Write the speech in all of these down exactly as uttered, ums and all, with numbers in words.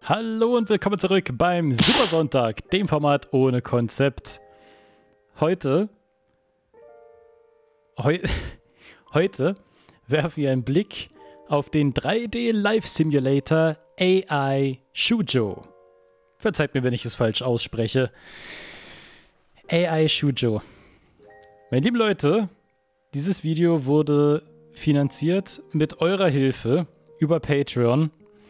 Hallo und willkommen zurück beim Supersonntag, dem Format ohne Konzept. Heute, heu, heute werfen wir einen Blick auf den drei D Life Simulator A I Shujo. Verzeiht mir, wenn ich es falsch ausspreche. A I Shujo. Meine lieben Leute, dieses Video wurde finanziert mit eurer Hilfe über Patreon.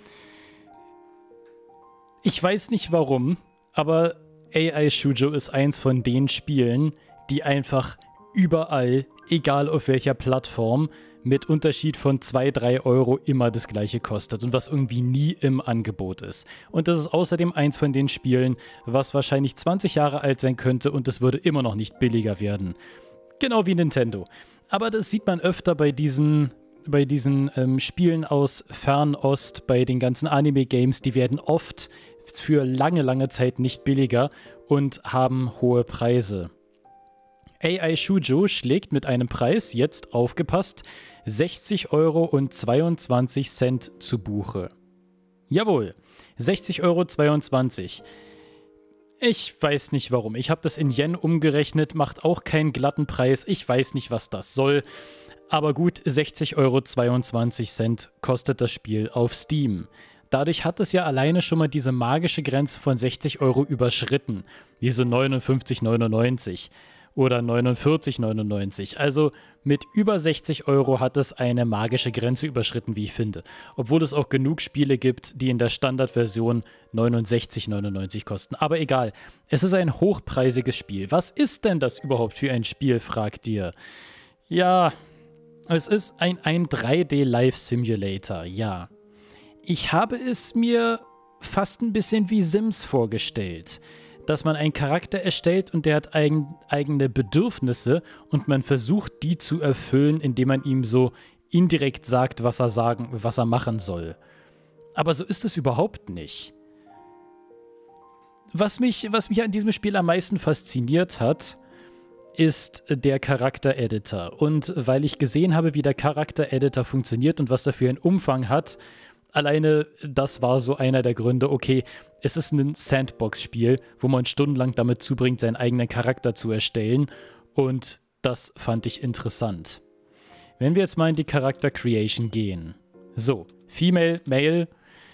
Ich weiß nicht warum, aber A I Shujo ist eins von den Spielen, die einfach überall, egal auf welcher Plattform, mit Unterschied von zwei, drei Euro immer das gleiche kostet und was irgendwie nie im Angebot ist. Und das ist außerdem eins von den Spielen, was wahrscheinlich zwanzig Jahre alt sein könnte und es würde immer noch nicht billiger werden. Genau wie Nintendo. Aber das sieht man öfter bei diesen... bei diesen ähm, Spielen aus Fernost, bei den ganzen Anime-Games, die werden oft für lange, lange Zeit nicht billiger und haben hohe Preise. A I Shujo schlägt mit einem Preis, jetzt aufgepasst, sechzig Euro und zweiundzwanzig Cent zu Buche. Jawohl, sechzig Euro zweiundzwanzig. Ich weiß nicht warum. Ich habe das in Yen umgerechnet, macht auch keinen glatten Preis. Ich weiß nicht, was das soll. Aber gut, sechzig Euro zweiundzwanzig kostet das Spiel auf Steam. Dadurch hat es ja alleine schon mal diese magische Grenze von sechzig Euro überschritten. Diese neunundfünfzig neunundneunzig oder neunundvierzig neunundneunzig. Also mit über sechzig Euro hat es eine magische Grenze überschritten, wie ich finde. Obwohl es auch genug Spiele gibt, die in der Standardversion neunundsechzig neunundneunzig kosten. Aber egal, es ist ein hochpreisiges Spiel. Was ist denn das überhaupt für ein Spiel, fragt ihr? Ja... Es ist ein, ein drei D Life Simulator, ja. Ich habe es mir fast ein bisschen wie Sims vorgestellt, dass man einen Charakter erstellt und der hat eigen, eigene Bedürfnisse und man versucht, die zu erfüllen, indem man ihm so indirekt sagt, was er sagen, was er machen soll. Aber so ist es überhaupt nicht. Was mich, was mich an diesem Spiel am meisten fasziniert hat, ist der Charakter-Editor. Und weil ich gesehen habe, wie der Charakter-Editor funktioniert und was er für einen Umfang hat, alleine das war so einer der Gründe, okay, es ist ein Sandbox-Spiel, wo man stundenlang damit zubringt, seinen eigenen Charakter zu erstellen. Und das fand ich interessant. Wenn wir jetzt mal in die Charakter-Creation gehen. So, Female, Male.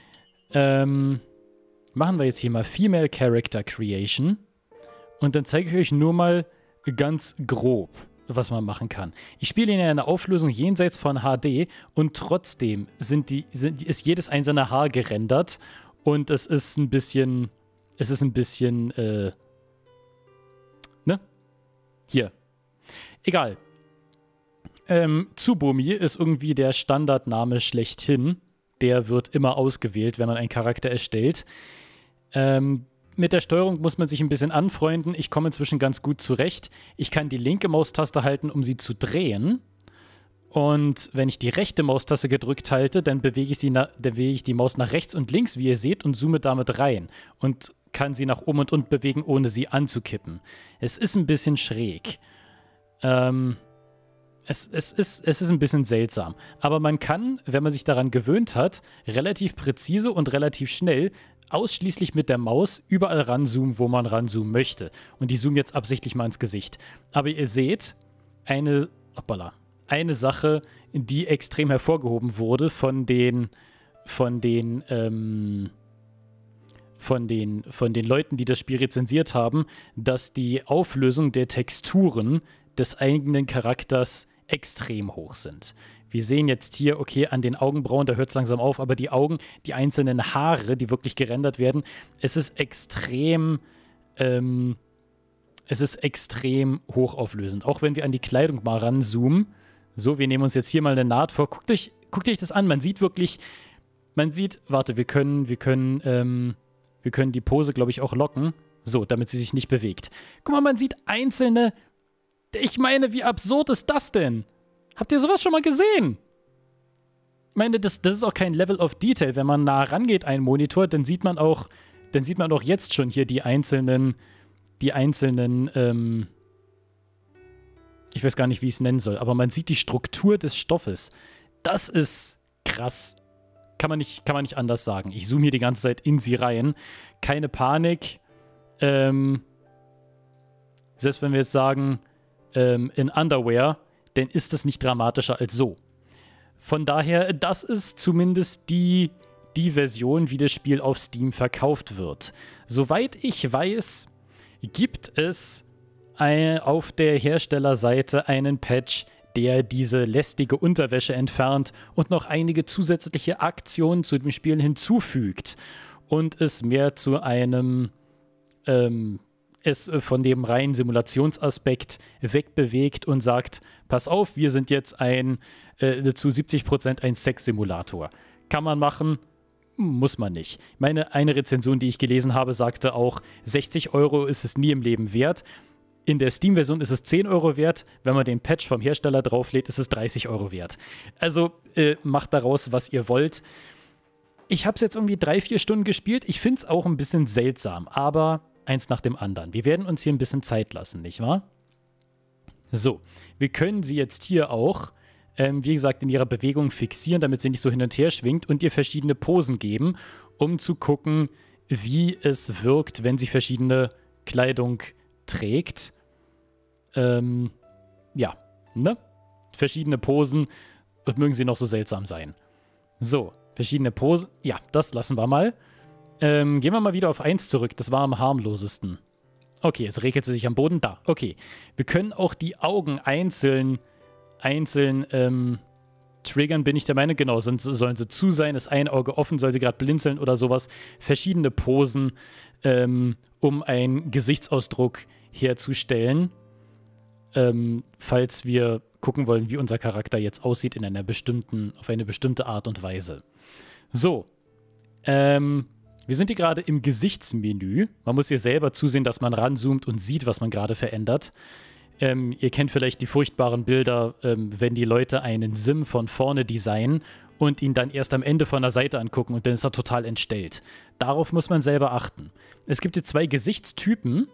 Ähm, machen wir jetzt hier mal Female Character Creation. Und dann zeige ich euch nur mal ganz grob, was man machen kann. Ich spiele in einer Auflösung jenseits von H D und trotzdem sind die, sind, ist jedes einzelne Haar gerendert und es ist ein bisschen, es ist ein bisschen, äh, ne? Hier. Egal. Ähm, Tsubomi ist irgendwie der Standardname schlechthin. Der wird immer ausgewählt, wenn man einen Charakter erstellt. Ähm, Mit der Steuerung muss man sich ein bisschen anfreunden. Ich komme inzwischen ganz gut zurecht. Ich kann die linke Maustaste halten, um sie zu drehen. Und wenn ich die rechte Maustaste gedrückt halte, dann bewege ich, sie dann bewege ich die Maus nach rechts und links, wie ihr seht, und zoome damit rein. Und kann sie nach oben und unten bewegen, ohne sie anzukippen. Es ist ein bisschen schräg. Ähm, es, es, ist, es ist ein bisschen seltsam. Aber man kann, wenn man sich daran gewöhnt hat, relativ präzise und relativ schnell ausschließlich mit der Maus überall ranzoomen, wo man ranzoomen möchte. Und ich zoome jetzt absichtlich mal ins Gesicht. Aber ihr seht, eine, hoppala, eine Sache, die extrem hervorgehoben wurde von den, von den, ähm, von den, von den Leuten, die das Spiel rezensiert haben, dass die Auflösung der Texturen des eigenen Charakters extrem hoch sind. Wir sehen jetzt hier, okay, an den Augenbrauen, da hört es langsam auf, aber die Augen, die einzelnen Haare, die wirklich gerendert werden, es ist extrem, ähm, es ist extrem hochauflösend. Auch wenn wir an die Kleidung mal ranzoomen. So, wir nehmen uns jetzt hier mal eine Naht vor. Guckt euch, guckt euch das an, man sieht wirklich, man sieht, warte, wir können, wir können, ähm, wir können die Pose, glaube ich, auch locken. So, damit sie sich nicht bewegt. Guck mal, man sieht einzelne, ich meine, wie absurd ist das denn? Habt ihr sowas schon mal gesehen? Ich meine, das, das ist auch kein Level of Detail. Wenn man nah rangeht, einen Monitor, dann sieht man auch, dann sieht man auch jetzt schon hier die einzelnen, die einzelnen, ähm, ich weiß gar nicht, wie ich es nennen soll, aber man sieht die Struktur des Stoffes. Das ist krass. kann man nicht, kann man nicht anders sagen. Ich zoome hier die ganze Zeit in sie rein. Keine Panik. Ähm, selbst wenn wir jetzt sagen, ähm, in Underwear, dann ist das nicht dramatischer als so. Von daher, das ist zumindest die, die Version, wie das Spiel auf Steam verkauft wird. Soweit ich weiß, gibt es ein, auf der Herstellerseite einen Patch, der diese lästige Unterwäsche entfernt und noch einige zusätzliche Aktionen zu dem Spiel hinzufügt und es mehr zu einem ähm, es von dem reinen Simulationsaspekt wegbewegt und sagt, pass auf, wir sind jetzt ein äh, zu siebzig Prozent ein Sex-Simulator. Kann man machen, muss man nicht. Meine eine Rezension, die ich gelesen habe, sagte auch, sechzig Euro ist es nie im Leben wert. In der Steam-Version ist es zehn Euro wert. Wenn man den Patch vom Hersteller drauflädt, ist es dreißig Euro wert. Also äh, macht daraus, was ihr wollt. Ich habe es jetzt irgendwie drei, vier Stunden gespielt. Ich finde es auch ein bisschen seltsam, aber eins nach dem anderen. Wir werden uns hier ein bisschen Zeit lassen, nicht wahr? So, wir können sie jetzt hier auch, ähm, wie gesagt, in ihrer Bewegung fixieren, damit sie nicht so hin und her schwingt und ihr verschiedene Posen geben, um zu gucken, wie es wirkt, wenn sie verschiedene Kleidung trägt. Ähm, ja, ne? Verschiedene Posen und mögen sie noch so seltsam sein. So, verschiedene Posen. Ja, das lassen wir mal. Ähm, gehen wir mal wieder auf eins zurück. Das war am harmlosesten. Okay, jetzt regelt sie sich am Boden. Da, okay. Wir können auch die Augen einzeln, einzeln ähm, triggern, bin ich der Meinung. Genau, sind, sollen sie zu sein, ist ein Auge offen, soll sie gerade blinzeln oder sowas. Verschiedene Posen, ähm, um einen Gesichtsausdruck herzustellen. Ähm, falls wir gucken wollen, wie unser Charakter jetzt aussieht in einer bestimmten, auf eine bestimmte Art und Weise. So. Ähm, wir sind hier gerade im Gesichtsmenü. Man muss hier selber zusehen, dass man ranzoomt und sieht, was man gerade verändert. Ähm, ihr kennt vielleicht die furchtbaren Bilder, ähm, wenn die Leute einen Sim von vorne designen und ihn dann erst am Ende von der Seite angucken und dann ist er total entstellt. Darauf muss man selber achten. Es gibt hier zwei Gesichtstypen.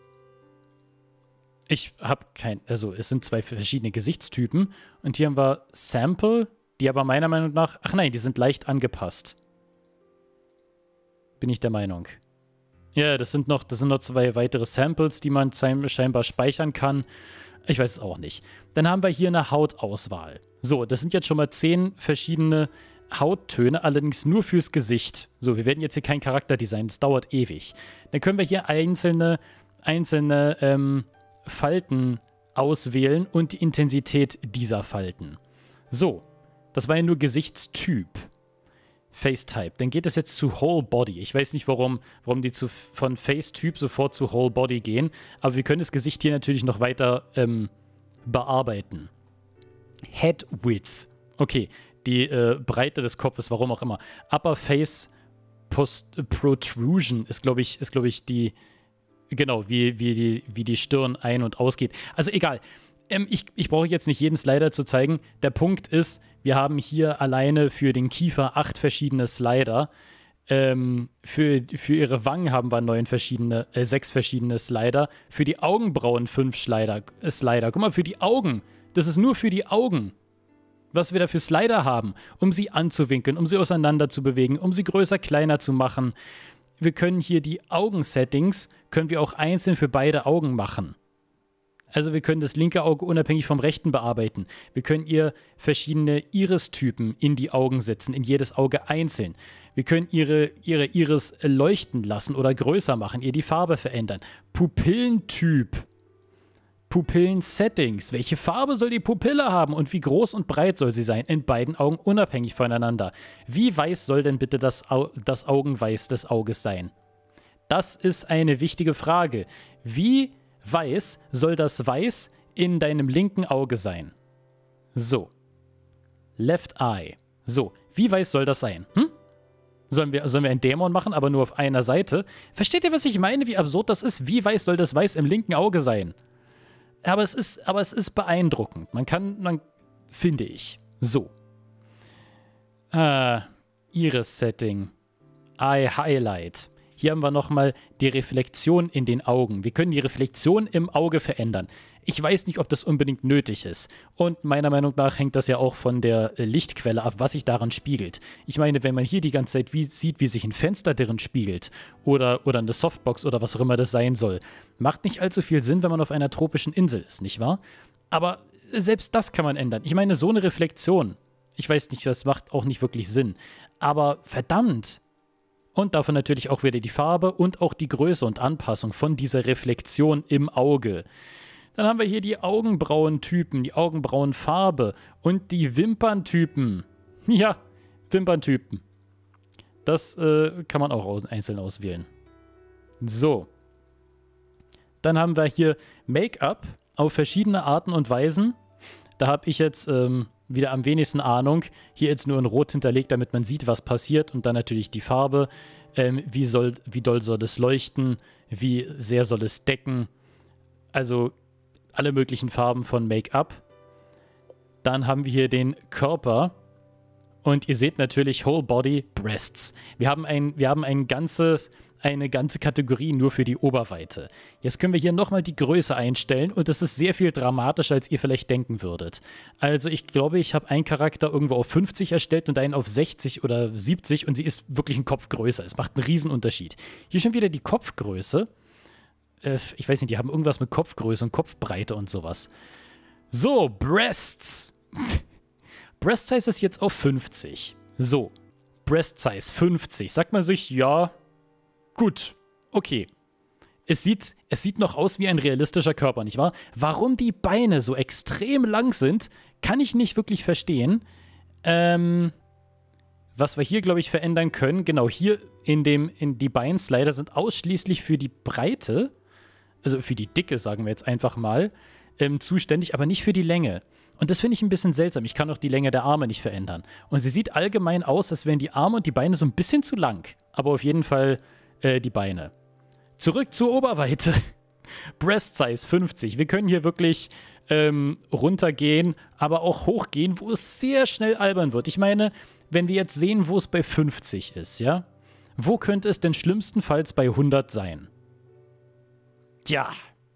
Ich habe kein, also es sind zwei verschiedene Gesichtstypen und hier haben wir Sample, die aber meiner Meinung nach, ach nein, die sind leicht angepasst. Bin ich der Meinung. Ja, das sind noch, das sind noch zwei weitere Samples, die man scheinbar speichern kann. Ich weiß es auch nicht. Dann haben wir hier eine Hautauswahl. So, das sind jetzt schon mal zehn verschiedene Hauttöne, allerdings nur fürs Gesicht. So, wir werden jetzt hier kein Charakterdesign, das dauert ewig. Dann können wir hier einzelne, einzelne ähm, Falten auswählen und die Intensität dieser Falten. So, das war ja nur Gesichtstyp. Face-Type. Dann geht es jetzt zu Whole Body. Ich weiß nicht, warum, warum die zu, von Face-Typ sofort zu Whole Body gehen, aber wir können das Gesicht hier natürlich noch weiter ähm, bearbeiten. Head Width. Okay, die äh, Breite des Kopfes, warum auch immer. Upper Face Post Protrusion ist, glaube ich, ist, glaube ich, die, genau, wie, wie, die, wie die Stirn ein- und ausgeht. Also egal. Ähm, ich, ich brauche jetzt nicht jeden Slider zu zeigen. Der Punkt ist, wir haben hier alleine für den Kiefer acht verschiedene Slider. Ähm, für, für ihre Wangen haben wir neun verschiedene, äh, sechs verschiedene Slider. Für die Augenbrauen fünf Slider, äh, Slider. Guck mal, für die Augen. Das ist nur für die Augen. Was wir da für Slider haben, um sie anzuwinkeln, um sie auseinander zu bewegen, um sie größer, kleiner zu machen. Wir können hier die Augensettings, können wir auch einzeln für beide Augen machen. Also wir können das linke Auge unabhängig vom rechten bearbeiten. Wir können ihr verschiedene Iris-Typen in die Augen setzen, in jedes Auge einzeln. Wir können ihre, ihre Iris leuchten lassen oder größer machen, ihr die Farbe verändern. Pupillentyp. Pupillen-Settings. Welche Farbe soll die Pupille haben und wie groß und breit soll sie sein? In beiden Augen unabhängig voneinander. Wie weiß soll denn bitte das, Au- das Augenweiß des Auges sein? Das ist eine wichtige Frage. Wie weiß soll das Weiß in deinem linken Auge sein? So. Left Eye. So. Wie weiß soll das sein? Hm? Sollen wir, sollen wir einen Dämon machen, aber nur auf einer Seite? Versteht ihr, was ich meine? Wie absurd das ist? Wie weiß soll das Weiß im linken Auge sein? Aber es ist, aber es ist beeindruckend. Man kann, man, finde ich. So. Ah, Iris-Setting. Eye Highlight. Hier haben wir nochmal die Reflexion in den Augen. Wir können die Reflexion im Auge verändern. Ich weiß nicht, ob das unbedingt nötig ist. Und meiner Meinung nach hängt das ja auch von der Lichtquelle ab, was sich daran spiegelt. Ich meine, wenn man hier die ganze Zeit wie, sieht, wie sich ein Fenster darin spiegelt oder, oder eine Softbox oder was auch immer das sein soll, macht nicht allzu viel Sinn, wenn man auf einer tropischen Insel ist, nicht wahr? Aber selbst das kann man ändern. Ich meine, so eine Reflexion, ich weiß nicht, das macht auch nicht wirklich Sinn. Aber verdammt! Und davon natürlich auch wieder die Farbe und auch die Größe und Anpassung von dieser Reflexion im Auge. Dann haben wir hier die Augenbrauentypen, die Augenbrauenfarbe und die Wimperntypen. Ja, Wimperntypen. Das äh, kann man auch aus, einzeln auswählen. So. Dann haben wir hier Make-up auf verschiedene Arten und Weisen. Da habe ich jetzt ähm, wieder am wenigsten Ahnung. Hier jetzt nur in Rot hinterlegt, damit man sieht, was passiert. Und dann natürlich die Farbe. Ähm, wie, soll, wie doll soll es leuchten? Wie sehr soll es decken? Also alle möglichen Farben von Make-up. Dann haben wir hier den Körper. Und ihr seht natürlich Whole Body Breasts. Wir haben, ein, wir haben ein ganzes, eine ganze Kategorie nur für die Oberweite. Jetzt können wir hier nochmal die Größe einstellen. Und das ist sehr viel dramatischer, als ihr vielleicht denken würdet. Also ich glaube, ich habe einen Charakter irgendwo auf fünfzig erstellt und einen auf sechzig oder siebzig. Und sie ist wirklich ein Kopf größer. Es macht einen Riesenunterschied. Hier schon wieder die Kopfgröße. Ich weiß nicht, die haben irgendwas mit Kopfgröße und Kopfbreite und sowas. So, Breasts. Breast Size ist jetzt auf fünfzig. So, Breast Size fünfzig. Sagt man sich, ja, gut, okay. Es sieht, es sieht noch aus wie ein realistischer Körper, nicht wahr? Warum die Beine so extrem lang sind, kann ich nicht wirklich verstehen. Ähm, was wir hier, glaube ich, verändern können, genau hier in dem, in die Beinslider sind ausschließlich für die Breite, also für die Dicke, sagen wir jetzt einfach mal, ähm, zuständig, aber nicht für die Länge. Und das finde ich ein bisschen seltsam. Ich kann auch die Länge der Arme nicht verändern. Und sie sieht allgemein aus, als wären die Arme und die Beine so ein bisschen zu lang. Aber auf jeden Fall äh, die Beine. Zurück zur Oberweite. Breast Size fünfzig. Wir können hier wirklich ähm, runtergehen, aber auch hochgehen, wo es sehr schnell albern wird. Ich meine, wenn wir jetzt sehen, wo es bei fünfzig ist, ja? Wo könnte es denn schlimmstenfalls bei hundert sein? Tja.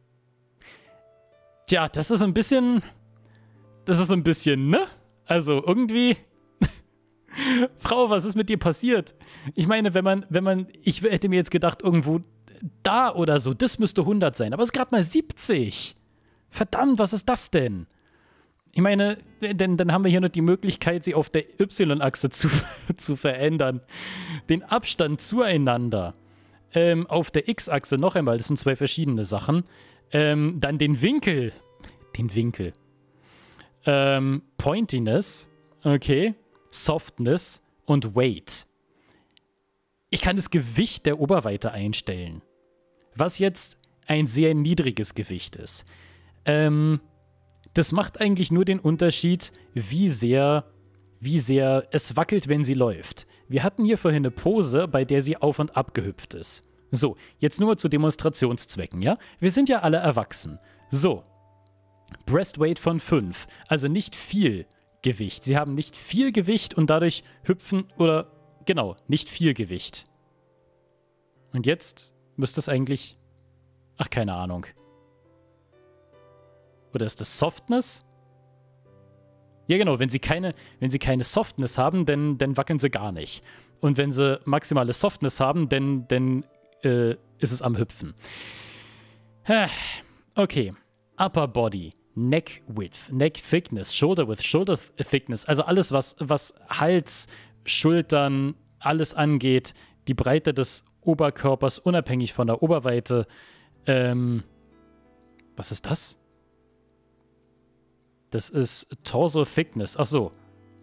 Tja, das ist ein bisschen... Das ist ein bisschen, ne? Also irgendwie... Frau, was ist mit dir passiert? Ich meine, wenn man, wenn man... Ich hätte mir jetzt gedacht, irgendwo da oder so, das müsste hundert sein. Aber es ist gerade mal siebzig. Verdammt, was ist das denn? Ich meine, denn, dann haben wir hier noch die Möglichkeit, sie auf der Y-Achse zu, zu verändern. Den Abstand zueinander. Ähm, auf der X-Achse noch einmal, das sind zwei verschiedene Sachen. Ähm, dann den Winkel. Den Winkel. Ähm, Pointiness. Okay. Softness und Weight. Ich kann das Gewicht der Oberweite einstellen. Was jetzt ein sehr niedriges Gewicht ist. Ähm, das macht eigentlich nur den Unterschied, wie sehr, wie sehr es wackelt, wenn sie läuft. Wir hatten hier vorhin eine Pose, bei der sie auf und ab gehüpft ist. So, jetzt nur mal zu Demonstrationszwecken, ja? Wir sind ja alle erwachsen. So, Breast Weight von fünf, also nicht viel Gewicht. Sie haben nicht viel Gewicht und dadurch hüpfen oder, genau, nicht viel Gewicht. Und jetzt müsste es eigentlich, ach, keine Ahnung. Oder ist das Softness? Ja, genau, wenn sie keine, wenn sie keine Softness haben, dann, dann wackeln sie gar nicht. Und wenn sie maximale Softness haben, dann, dann äh, ist es am Hüpfen. Okay. Upper Body, Neck Width, Neck Thickness, Shoulder Width, Shoulder Thickness. Also alles, was, was Hals, Schultern, alles angeht. Die Breite des Oberkörpers, unabhängig von der Oberweite. Ähm, was ist das? Das ist Torso Thickness. Ach so.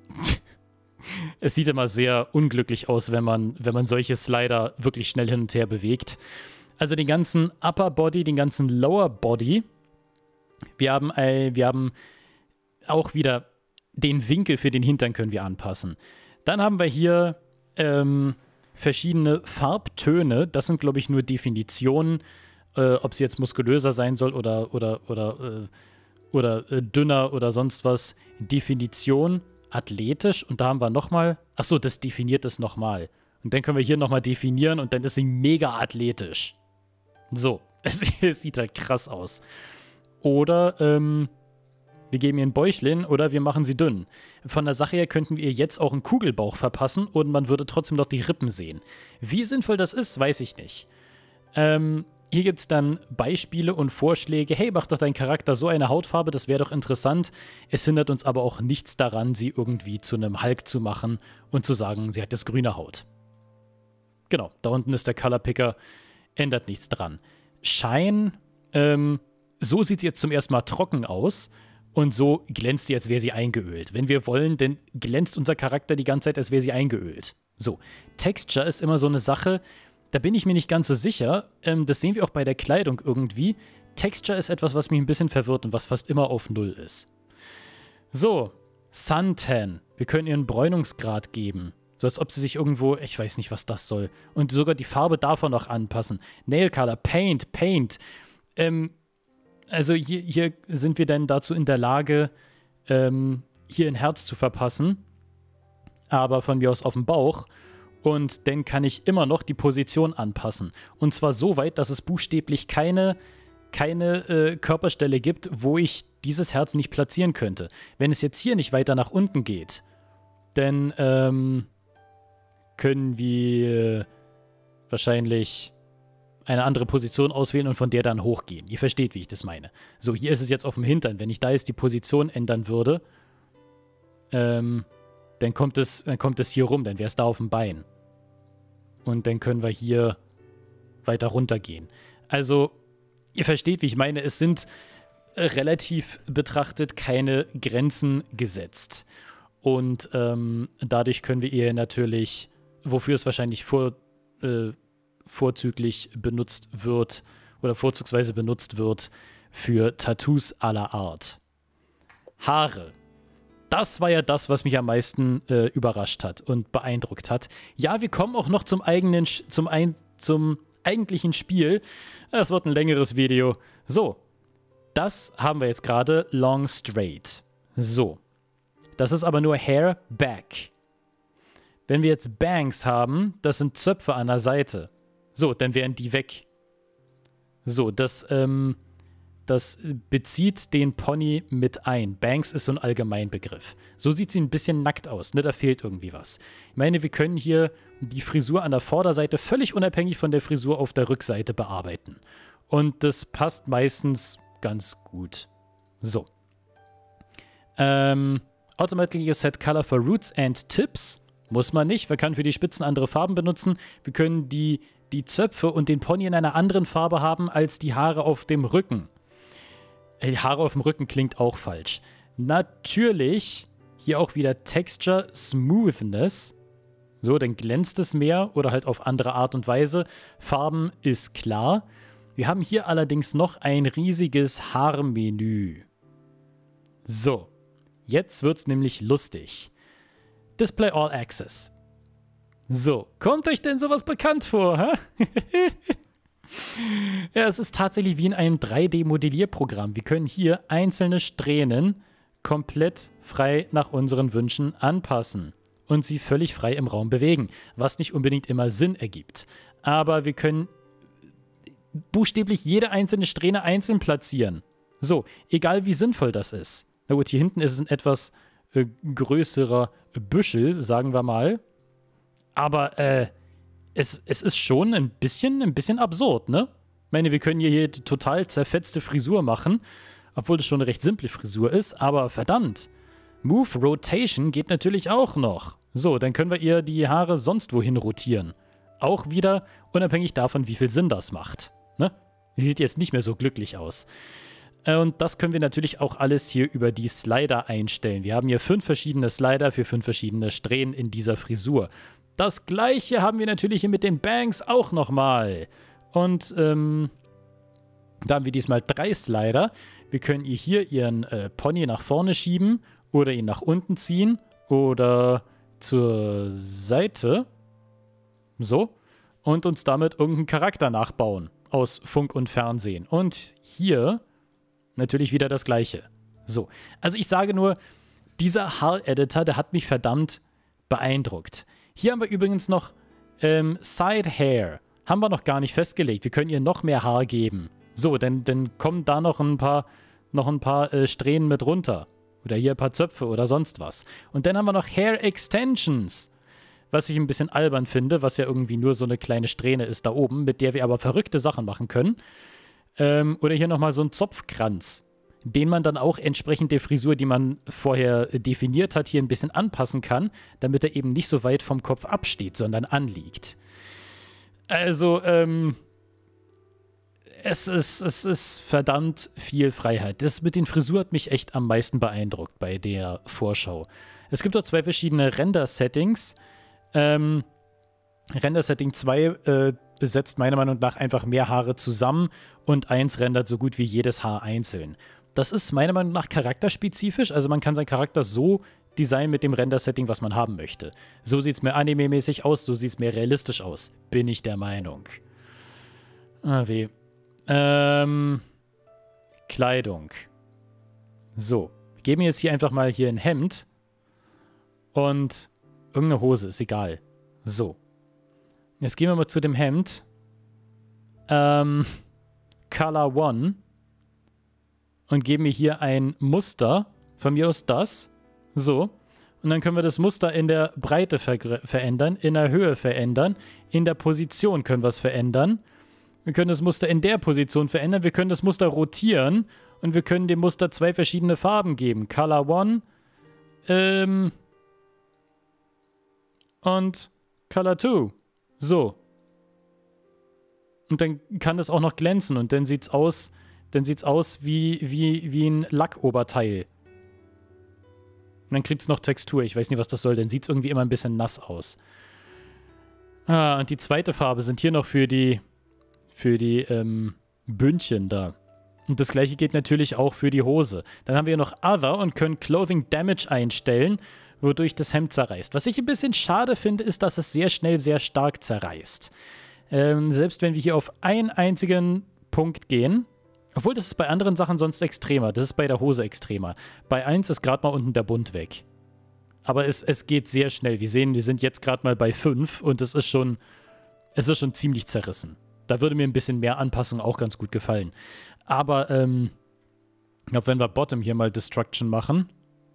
Es sieht immer sehr unglücklich aus, wenn man, wenn man solche Slider wirklich schnell hin und her bewegt. Also den ganzen Upper Body, den ganzen Lower Body. Wir haben, äh, wir haben auch wieder den Winkel für den Hintern können wir anpassen. Dann haben wir hier ähm, verschiedene Farbtöne. Das sind, glaube ich, nur Definitionen, äh, ob sie jetzt muskulöser sein soll oder, oder, oder, äh, oder äh, dünner oder sonst was. Definition, athletisch. Und da haben wir nochmal, achso, das definiert es nochmal. Und dann können wir hier nochmal definieren und dann ist sie mega athletisch. So, es, es sieht halt krass aus. Oder, ähm, wir geben ihr ein Bäuchlein oder wir machen sie dünn. Von der Sache her könnten wir ihr jetzt auch einen Kugelbauch verpassen und man würde trotzdem noch die Rippen sehen. Wie sinnvoll das ist, weiß ich nicht. Ähm, hier gibt es dann Beispiele und Vorschläge. Hey, mach doch deinen Charakter so eine Hautfarbe, das wäre doch interessant. Es hindert uns aber auch nichts daran, sie irgendwie zu einem Hulk zu machen und zu sagen, sie hat jetzt grüne Haut. Genau, da unten ist der Color Picker, ändert nichts dran. Shine, ähm, so sieht sie jetzt zum ersten Mal trocken aus. Und so glänzt sie, als wäre sie eingeölt. Wenn wir wollen, dann glänzt unser Charakter die ganze Zeit, als wäre sie eingeölt. So, Texture ist immer so eine Sache, da bin ich mir nicht ganz so sicher. Ähm, das sehen wir auch bei der Kleidung irgendwie. Texture ist etwas, was mich ein bisschen verwirrt und was fast immer auf Null ist. So, Suntan. Wir können ihr einen Bräunungsgrad geben. So als ob sie sich irgendwo, ich weiß nicht, was das soll. Und sogar die Farbe davon noch anpassen. Nail Color, Paint, Paint. Ähm, Also hier, hier sind wir dann dazu in der Lage, ähm, hier ein Herz zu verpassen, aber von mir aus auf den Bauch. Und dann kann ich immer noch die Position anpassen. Und zwar so weit, dass es buchstäblich keine, keine äh, Körperstelle gibt, wo ich dieses Herz nicht platzieren könnte. Wenn es jetzt hier nicht weiter nach unten geht, dann ähm, können wir wahrscheinlich eine andere Position auswählen und von der dann hochgehen. Ihr versteht, wie ich das meine. So, hier ist es jetzt auf dem Hintern. Wenn ich da jetzt die Position ändern würde, ähm, dann kommt es, dann kommt es hier rum, dann wäre es da auf dem Bein. Und dann können wir hier weiter runtergehen. Also, ihr versteht, wie ich meine. Es sind äh, relativ betrachtet keine Grenzen gesetzt. Und ähm, dadurch können wir ihr natürlich, wofür es wahrscheinlich vor äh, vorzüglich benutzt wird oder vorzugsweise benutzt wird für Tattoos aller Art. Haare. Das war ja das, was mich am meisten äh, überrascht hat und beeindruckt hat. Ja, wir kommen auch noch zum eigenen, zum, ein, zum eigentlichen Spiel. Das wird ein längeres Video. So, das haben wir jetzt gerade long straight. So, das ist aber nur Hair back. Wenn wir jetzt Bangs haben, das sind Zöpfe an der Seite. So, dann wären die weg. So, das, ähm, das bezieht den Pony mit ein. Bangs ist so ein Allgemeinbegriff. So sieht sie ein bisschen nackt aus, ne? Da fehlt irgendwie was. Ich meine, wir können hier die Frisur an der Vorderseite völlig unabhängig von der Frisur auf der Rückseite bearbeiten. Und das passt meistens ganz gut. So. Ähm, automatically set color for roots and tips. Muss man nicht. Man kann für die Spitzen andere Farben benutzen. Wir können die die Zöpfe und den Pony in einer anderen Farbe haben als die Haare auf dem Rücken. Die Haare auf dem Rücken klingt auch falsch. Natürlich, hier auch wieder Texture, Smoothness. So, dann glänzt es mehr oder halt auf andere Art und Weise. Farben ist klar. Wir haben hier allerdings noch ein riesiges Haarmenü. So, jetzt wird's nämlich lustig. Display All Access. So, kommt euch denn sowas bekannt vor, hä? Ja, es ist tatsächlich wie in einem drei D-Modellierprogramm. Wir können hier einzelne Strähnen komplett frei nach unseren Wünschen anpassen und sie völlig frei im Raum bewegen, was nicht unbedingt immer Sinn ergibt. Aber wir können buchstäblich jede einzelne Strähne einzeln platzieren. So, egal wie sinnvoll das ist. Na gut, hier hinten ist es ein etwas äh, größerer Büschel, sagen wir mal. Aber äh, es, es ist schon ein bisschen, ein bisschen absurd, ne? Ich meine, wir können hier, hier total zerfetzte Frisur machen, obwohl das schon eine recht simple Frisur ist, aber verdammt. Move Rotation geht natürlich auch noch. So, dann können wir ihr die Haare sonst wohin rotieren. Auch wieder unabhängig davon, wie viel Sinn das macht. Ne? Die sieht jetzt nicht mehr so glücklich aus. Und das können wir natürlich auch alles hier über die Slider einstellen. Wir haben hier fünf verschiedene Slider für fünf verschiedene Strähnen in dieser Frisur. Das gleiche haben wir natürlich hier mit den Bangs auch nochmal. Und ähm, da haben wir diesmal drei Slider. Wir können ihr hier ihren äh, Pony nach vorne schieben oder ihn nach unten ziehen oder zur Seite. So. Und uns damit irgendeinen Charakter nachbauen aus Funk und Fernsehen. Und hier natürlich wieder das gleiche. So. Also ich sage nur, dieser H A R-Editor, der hat mich verdammt beeindruckt. Hier haben wir übrigens noch Ähm, Side Hair haben wir noch gar nicht festgelegt. Wir können ihr noch mehr Haar geben. So, dann, dann kommen da noch ein paar, noch ein paar äh, Strähnen mit runter. Oder hier ein paar Zöpfe oder sonst was. Und dann haben wir noch Hair Extensions. Was ich ein bisschen albern finde, was ja irgendwie nur so eine kleine Strähne ist da oben, mit der wir aber verrückte Sachen machen können. Ähm, oder hier nochmal so ein Zopfkranz, den man dann auch entsprechend der Frisur, die man vorher definiert hat, hier ein bisschen anpassen kann, damit er eben nicht so weit vom Kopf absteht, sondern anliegt. Also, ähm, es ist, es ist verdammt viel Freiheit. Das mit den Frisuren hat mich echt am meisten beeindruckt bei der Vorschau. Es gibt auch zwei verschiedene Render-Settings. Ähm, Render-Setting zwei äh, setzt meiner Meinung nach einfach mehr Haare zusammen und eins rendert so gut wie jedes Haar einzeln. Das ist meiner Meinung nach charakterspezifisch, also man kann seinen Charakter so designen mit dem Render-Setting, was man haben möchte. So sieht es mehr anime-mäßig aus, so sieht es mehr realistisch aus, bin ich der Meinung. Ah, weh. Ähm, Kleidung. So, wir geben jetzt hier einfach mal hier ein Hemd und irgendeine Hose, ist egal. So. Jetzt gehen wir mal zu dem Hemd. Ähm, Color One. Und geben mir hier ein Muster. Von mir aus das. So. Und dann können wir das Muster in der Breite ver verändern, in der Höhe verändern, in der Position können wir es verändern. Wir können das Muster in der Position verändern, wir können das Muster rotieren und wir können dem Muster zwei verschiedene Farben geben. Color One ähm, und Color Two. So. Und dann kann das auch noch glänzen und dann sieht es aus, dann sieht's aus wie, wie, wie ein Lackoberteil. Und dann kriegt es noch Textur. Ich weiß nicht, was das soll. Dann sieht es irgendwie immer ein bisschen nass aus. Ah, und die zweite Farbe sind hier noch für die für die ähm, Bündchen da. Und das gleiche geht natürlich auch für die Hose. Dann haben wir noch Other und können Clothing Damage einstellen, wodurch das Hemd zerreißt. Was ich ein bisschen schade finde, ist, dass es sehr schnell sehr stark zerreißt. Ähm, selbst wenn wir hier auf einen einzigen Punkt gehen, obwohl das ist bei anderen Sachen sonst extremer. Das ist bei der Hose extremer. Bei eins ist gerade mal unten der Bund weg. Aber es, es geht sehr schnell. Wir sehen, wir sind jetzt gerade mal bei fünf und es ist schon, es ist schon ziemlich zerrissen. Da würde mir ein bisschen mehr Anpassung auch ganz gut gefallen. Aber, ähm, ich glaube, wenn wir Bottom hier mal Destruction machen.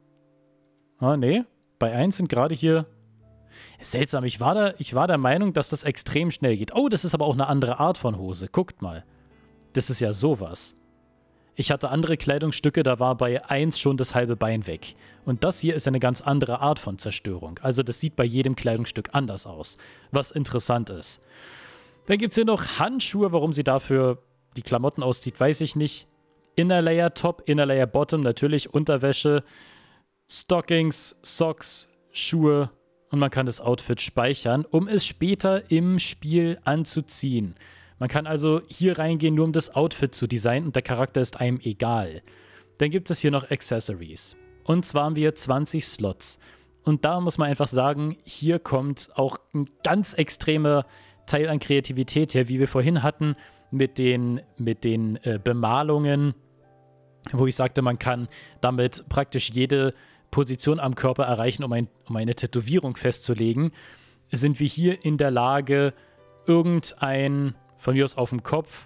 Ah, nee. Bei eins sind gerade hier. Ist seltsam. Ich war, da, ich war der Meinung, dass das extrem schnell geht. Oh, das ist aber auch eine andere Art von Hose. Guckt mal. Das ist ja sowas. Ich hatte andere Kleidungsstücke, da war bei eins schon das halbe Bein weg. Und das hier ist eine ganz andere Art von Zerstörung. Also das sieht bei jedem Kleidungsstück anders aus. Was interessant ist. Dann gibt es hier noch Handschuhe. Warum sie dafür die Klamotten auszieht, weiß ich nicht. Inner Layer Top, Inner Layer Bottom, natürlich Unterwäsche, Stockings, Socks, Schuhe und man kann das Outfit speichern, um es später im Spiel anzuziehen. Man kann also hier reingehen, nur um das Outfit zu designen und der Charakter ist einem egal. Dann gibt es hier noch Accessories. Und zwar haben wir zwanzig Slots. Und da muss man einfach sagen, hier kommt auch ein ganz extremer Teil an Kreativität her, wie wir vorhin hatten, mit den, mit den äh, Bemalungen, wo ich sagte, man kann damit praktisch jede Position am Körper erreichen, um, ein, um eine Tätowierung festzulegen, sind wir hier in der Lage, irgendein, von mir aus auf dem Kopf,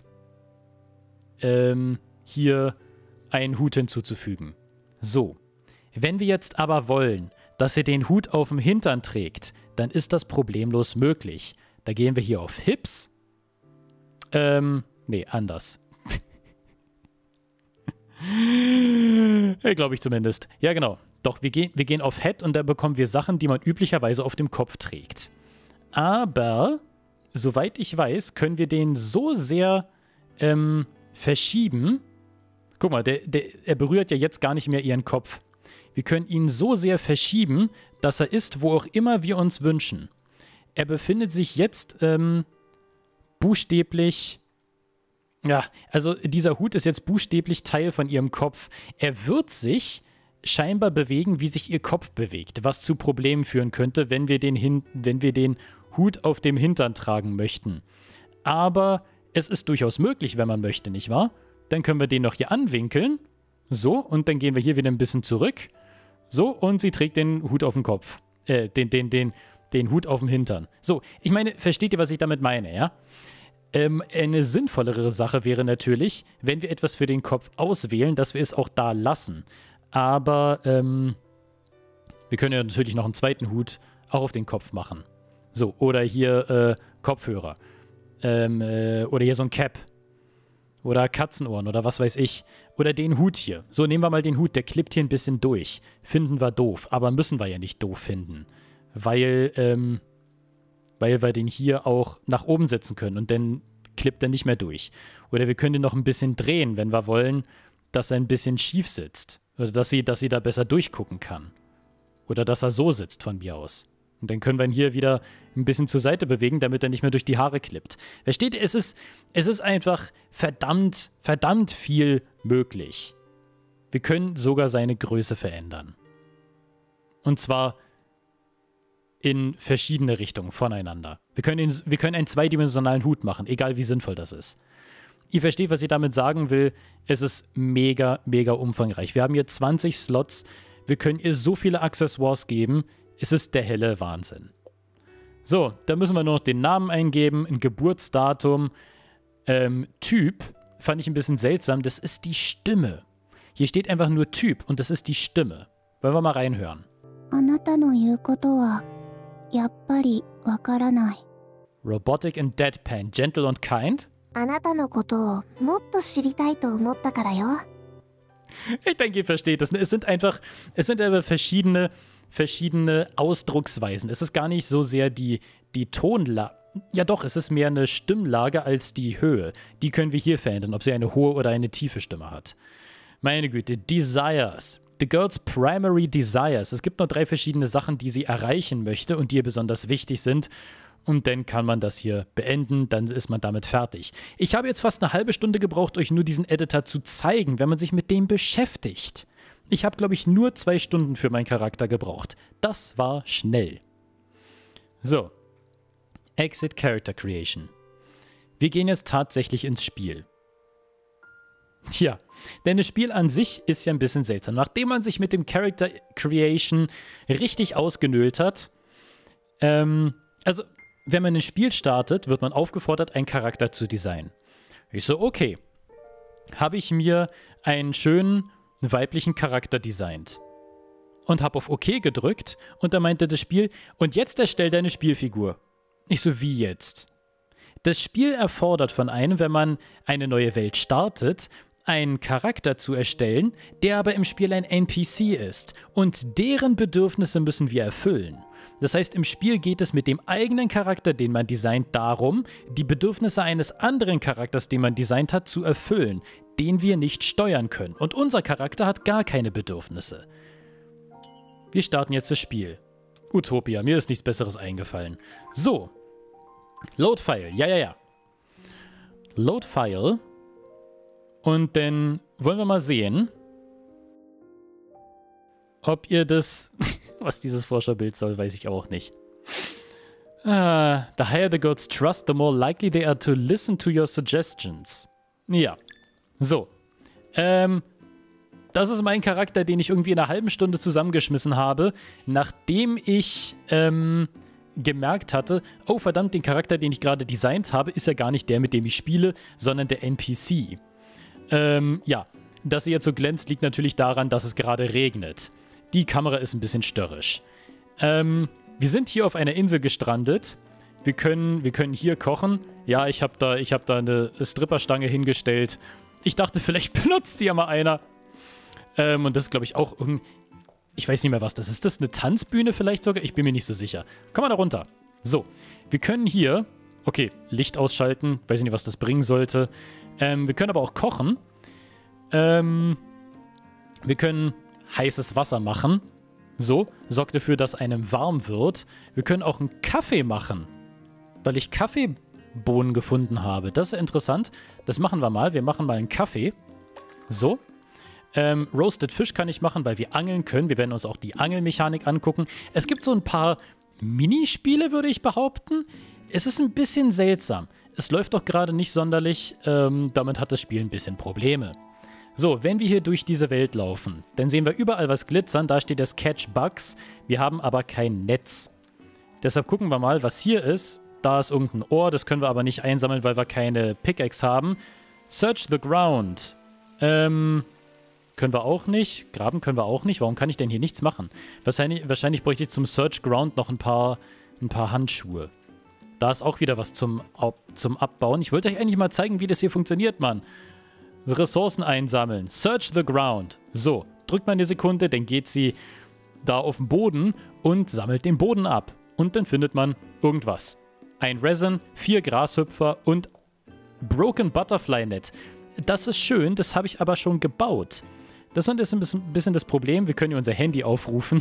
ähm, hier einen Hut hinzuzufügen. So, wenn wir jetzt aber wollen, dass ihr den Hut auf dem Hintern trägt, dann ist das problemlos möglich. Da gehen wir hier auf Hips. Ähm, nee, anders. Glaube ich zumindest. Ja, genau. Doch, wir gehen, wir gehen auf Head und da bekommen wir Sachen, die man üblicherweise auf dem Kopf trägt. Aber, soweit ich weiß, können wir den so sehr ähm, verschieben. Guck mal, der, der, er berührt ja jetzt gar nicht mehr ihren Kopf. Wir können ihn so sehr verschieben, dass er ist, wo auch immer wir uns wünschen. Er befindet sich jetzt ähm, buchstäblich, ja, also dieser Hut ist jetzt buchstäblich Teil von ihrem Kopf. Er wird sich scheinbar bewegen, wie sich ihr Kopf bewegt, was zu Problemen führen könnte, wenn wir den, hin, wenn wir den Hut auf dem Hintern tragen möchten. Aber es ist durchaus möglich, wenn man möchte, nicht wahr? Dann können wir den noch hier anwinkeln. So, und dann gehen wir hier wieder ein bisschen zurück. So, und sie trägt den Hut auf dem Kopf. Äh, den, den, den, den Hut auf dem Hintern. So, ich meine, versteht ihr, was ich damit meine, ja? Ähm, eine sinnvollere Sache wäre natürlich, wenn wir etwas für den Kopf auswählen, dass wir es auch da lassen. Aber ähm, wir können ja natürlich noch einen zweiten Hut auch auf den Kopf machen. So, oder hier äh, Kopfhörer. Ähm, äh, oder hier so ein Cap. Oder Katzenohren oder was weiß ich. Oder den Hut hier. So, nehmen wir mal den Hut, der klippt hier ein bisschen durch. Finden wir doof, aber müssen wir ja nicht doof finden. Weil, ähm, weil wir den hier auch nach oben setzen können und dann klippt er nicht mehr durch. Oder wir können den noch ein bisschen drehen, wenn wir wollen, dass er ein bisschen schief sitzt. Oder dass sie, dass sie da besser durchgucken kann. Oder dass er so sitzt von mir aus. Und dann können wir ihn hier wieder ein bisschen zur Seite bewegen, damit er nicht mehr durch die Haare klippt. Versteht ihr? Es ist, es ist einfach verdammt, verdammt viel möglich. Wir können sogar seine Größe verändern. Und zwar in verschiedene Richtungen voneinander. Wir können, ihn, wir können einen zweidimensionalen Hut machen, egal wie sinnvoll das ist. Ihr versteht, was ich damit sagen will. Es ist mega, mega umfangreich. Wir haben hier zwanzig Slots. Wir können ihr so viele Accessoires geben. Es ist der helle Wahnsinn. So, da müssen wir nur noch den Namen eingeben, ein Geburtsdatum, ähm, Typ, fand ich ein bisschen seltsam, das ist die Stimme. Hier steht einfach nur Typ und das ist die Stimme. Wollen wir mal reinhören. Robotic and Deadpan, gentle and kind? Ich denke, ihr versteht das. Es sind einfach, es sind aber verschiedene verschiedene Ausdrucksweisen. Es ist gar nicht so sehr die, die Tonlage. Ja doch, es ist mehr eine Stimmlage als die Höhe. Die können wir hier verändern, ob sie eine hohe oder eine tiefe Stimme hat. Meine Güte, Desires. The girl's primary desires. Es gibt noch drei verschiedene Sachen, die sie erreichen möchte und die ihr besonders wichtig sind. Und dann kann man das hier beenden, dann ist man damit fertig. Ich habe jetzt fast eine halbe Stunde gebraucht, euch nur diesen Editor zu zeigen, wenn man sich mit dem beschäftigt. Ich habe, glaube ich, nur zwei Stunden für meinen Charakter gebraucht. Das war schnell. So. Exit Character Creation. Wir gehen jetzt tatsächlich ins Spiel. Tja, denn das Spiel an sich ist ja ein bisschen seltsam. Nachdem man sich mit dem Character Creation richtig ausgenölt hat, ähm, also, wenn man ein Spiel startet, wird man aufgefordert, einen Charakter zu designen. Ich so, okay. Habe ich mir einen schönen weiblichen Charakter designt. Und habe auf OK gedrückt und da meinte das Spiel, und jetzt erstell deine Spielfigur. Ich so, wie jetzt? Das Spiel erfordert von einem, wenn man eine neue Welt startet, einen Charakter zu erstellen, der aber im Spiel ein N P C ist. Und deren Bedürfnisse müssen wir erfüllen. Das heißt, im Spiel geht es mit dem eigenen Charakter, den man designt, darum, die Bedürfnisse eines anderen Charakters, den man designt hat, zu erfüllen, den wir nicht steuern können. Und unser Charakter hat gar keine Bedürfnisse. Wir starten jetzt das Spiel. Utopia, mir ist nichts Besseres eingefallen. So. Load File, ja, ja, ja. Load File. Und dann wollen wir mal sehen, ob ihr das... Was dieses Vorschaubild soll, weiß ich auch nicht. Uh, the higher the gods trust, the more likely they are to listen to your suggestions. Ja. So. Ähm, das ist mein Charakter, den ich irgendwie in einer halben Stunde zusammengeschmissen habe, nachdem ich ähm, gemerkt hatte, oh verdammt, den Charakter, den ich gerade designt habe, ist ja gar nicht der, mit dem ich spiele, sondern der N P C. Ähm, ja. Dass sie jetzt so glänzt, liegt natürlich daran, dass es gerade regnet. Die Kamera ist ein bisschen störrisch. Ähm, wir sind hier auf einer Insel gestrandet. Wir können, wir können hier kochen. Ja, ich habe da, ich hab da eine Stripperstange hingestellt. Ich dachte, vielleicht benutzt die ja mal einer. Ähm, und das ist, glaube ich, auch irgendwie... Ich weiß nicht mehr, was das ist. Ist das eine Tanzbühne vielleicht sogar? Ich bin mir nicht so sicher. Komm mal da runter. So, wir können hier... Okay, Licht ausschalten. Weiß nicht, was das bringen sollte. Ähm, wir können aber auch kochen. Ähm, wir können... heißes Wasser machen. So, sorgt dafür, dass einem warm wird. Wir können auch einen Kaffee machen, weil ich Kaffeebohnen gefunden habe. Das ist interessant. Das machen wir mal. Wir machen mal einen Kaffee. So. Ähm, Roasted Fish kann ich machen, weil wir angeln können. Wir werden uns auch die Angelmechanik angucken. Es gibt so ein paar Minispiele, würde ich behaupten. Es ist ein bisschen seltsam. Es läuft doch gerade nicht sonderlich. Ähm, damit hat das Spiel ein bisschen Probleme. So, wenn wir hier durch diese Welt laufen, dann sehen wir überall was glitzern. Da steht das Catch Bugs. Wir haben aber kein Netz. Deshalb gucken wir mal, was hier ist. Da ist irgendein Ohr, das können wir aber nicht einsammeln, weil wir keine Pickaxe haben. Search the ground. Ähm, können wir auch nicht. Graben können wir auch nicht. Warum kann ich denn hier nichts machen? Wahrscheinlich, wahrscheinlich bräuchte ich zum Search Ground noch ein paar, ein paar Handschuhe. Da ist auch wieder was zum, zum Abbauen. Ich wollte euch eigentlich mal zeigen, wie das hier funktioniert, Mann. Ressourcen einsammeln. Search the ground. So, drückt mal eine Sekunde, dann geht sie da auf den Boden und sammelt den Boden ab. Und dann findet man irgendwas. Ein Resin, vier Grashüpfer und Broken Butterfly Net. Das ist schön, das habe ich aber schon gebaut. Das ist ein bisschen, bisschen das Problem. Wir können hier unser Handy aufrufen.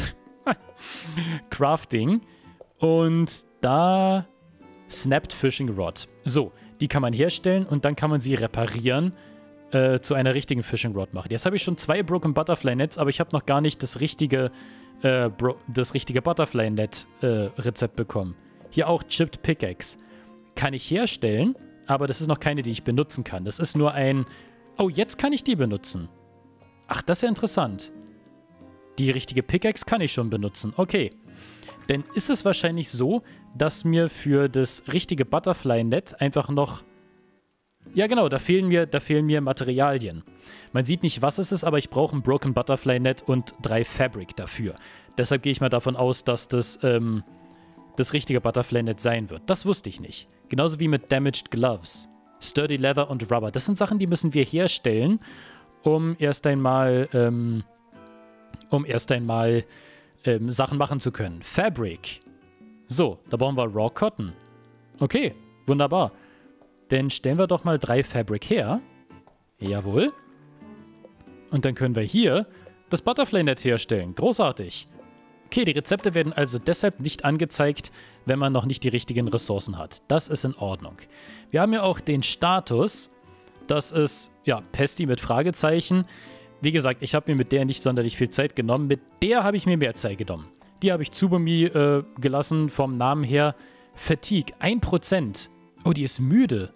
Crafting. Und da Snapped Fishing Rod. So, die kann man herstellen und dann kann man sie reparieren, äh, zu einer richtigen Fishing Rod machen. Jetzt habe ich schon zwei Broken Butterfly Nets, aber ich habe noch gar nicht das richtige, äh, das richtige Butterfly Net äh, Rezept bekommen. Hier auch Chipped Pickaxe. Kann ich herstellen, aber das ist noch keine, die ich benutzen kann. Das ist nur ein... Oh, jetzt kann ich die benutzen. Ach, das ist ja interessant. Die richtige Pickaxe kann ich schon benutzen. Okay. Dann ist es wahrscheinlich so, dass mir für das richtige Butterfly-Net einfach noch... Ja, genau, da fehlen mir, da fehlen mir Materialien. Man sieht nicht, was es ist, aber ich brauche ein Broken Butterfly-Net und drei Fabric dafür. Deshalb gehe ich mal davon aus, dass das... Ähm, das richtige Butterfly-Net sein wird. Das wusste ich nicht. Genauso wie mit Damaged Gloves. Sturdy Leather und Rubber. Das sind Sachen, die müssen wir herstellen, um erst einmal, ähm, um erst einmal ähm, Sachen machen zu können. Fabric. So, da brauchen wir Raw Cotton. Okay, wunderbar. Dann stellen wir doch mal drei Fabric her. Jawohl. Und dann können wir hier das Butterfly-Net herstellen. Großartig. Okay, die Rezepte werden also deshalb nicht angezeigt, wenn man noch nicht die richtigen Ressourcen hat. Das ist in Ordnung. Wir haben ja auch den Status. Das ist, ja, Pesti mit Fragezeichen. Wie gesagt, ich habe mir mit der nicht sonderlich viel Zeit genommen. Mit der habe ich mir mehr Zeit genommen. Die habe ich Tsubumi äh, gelassen vom Namen her. Fatigue, ein Prozent. Oh, die ist müde.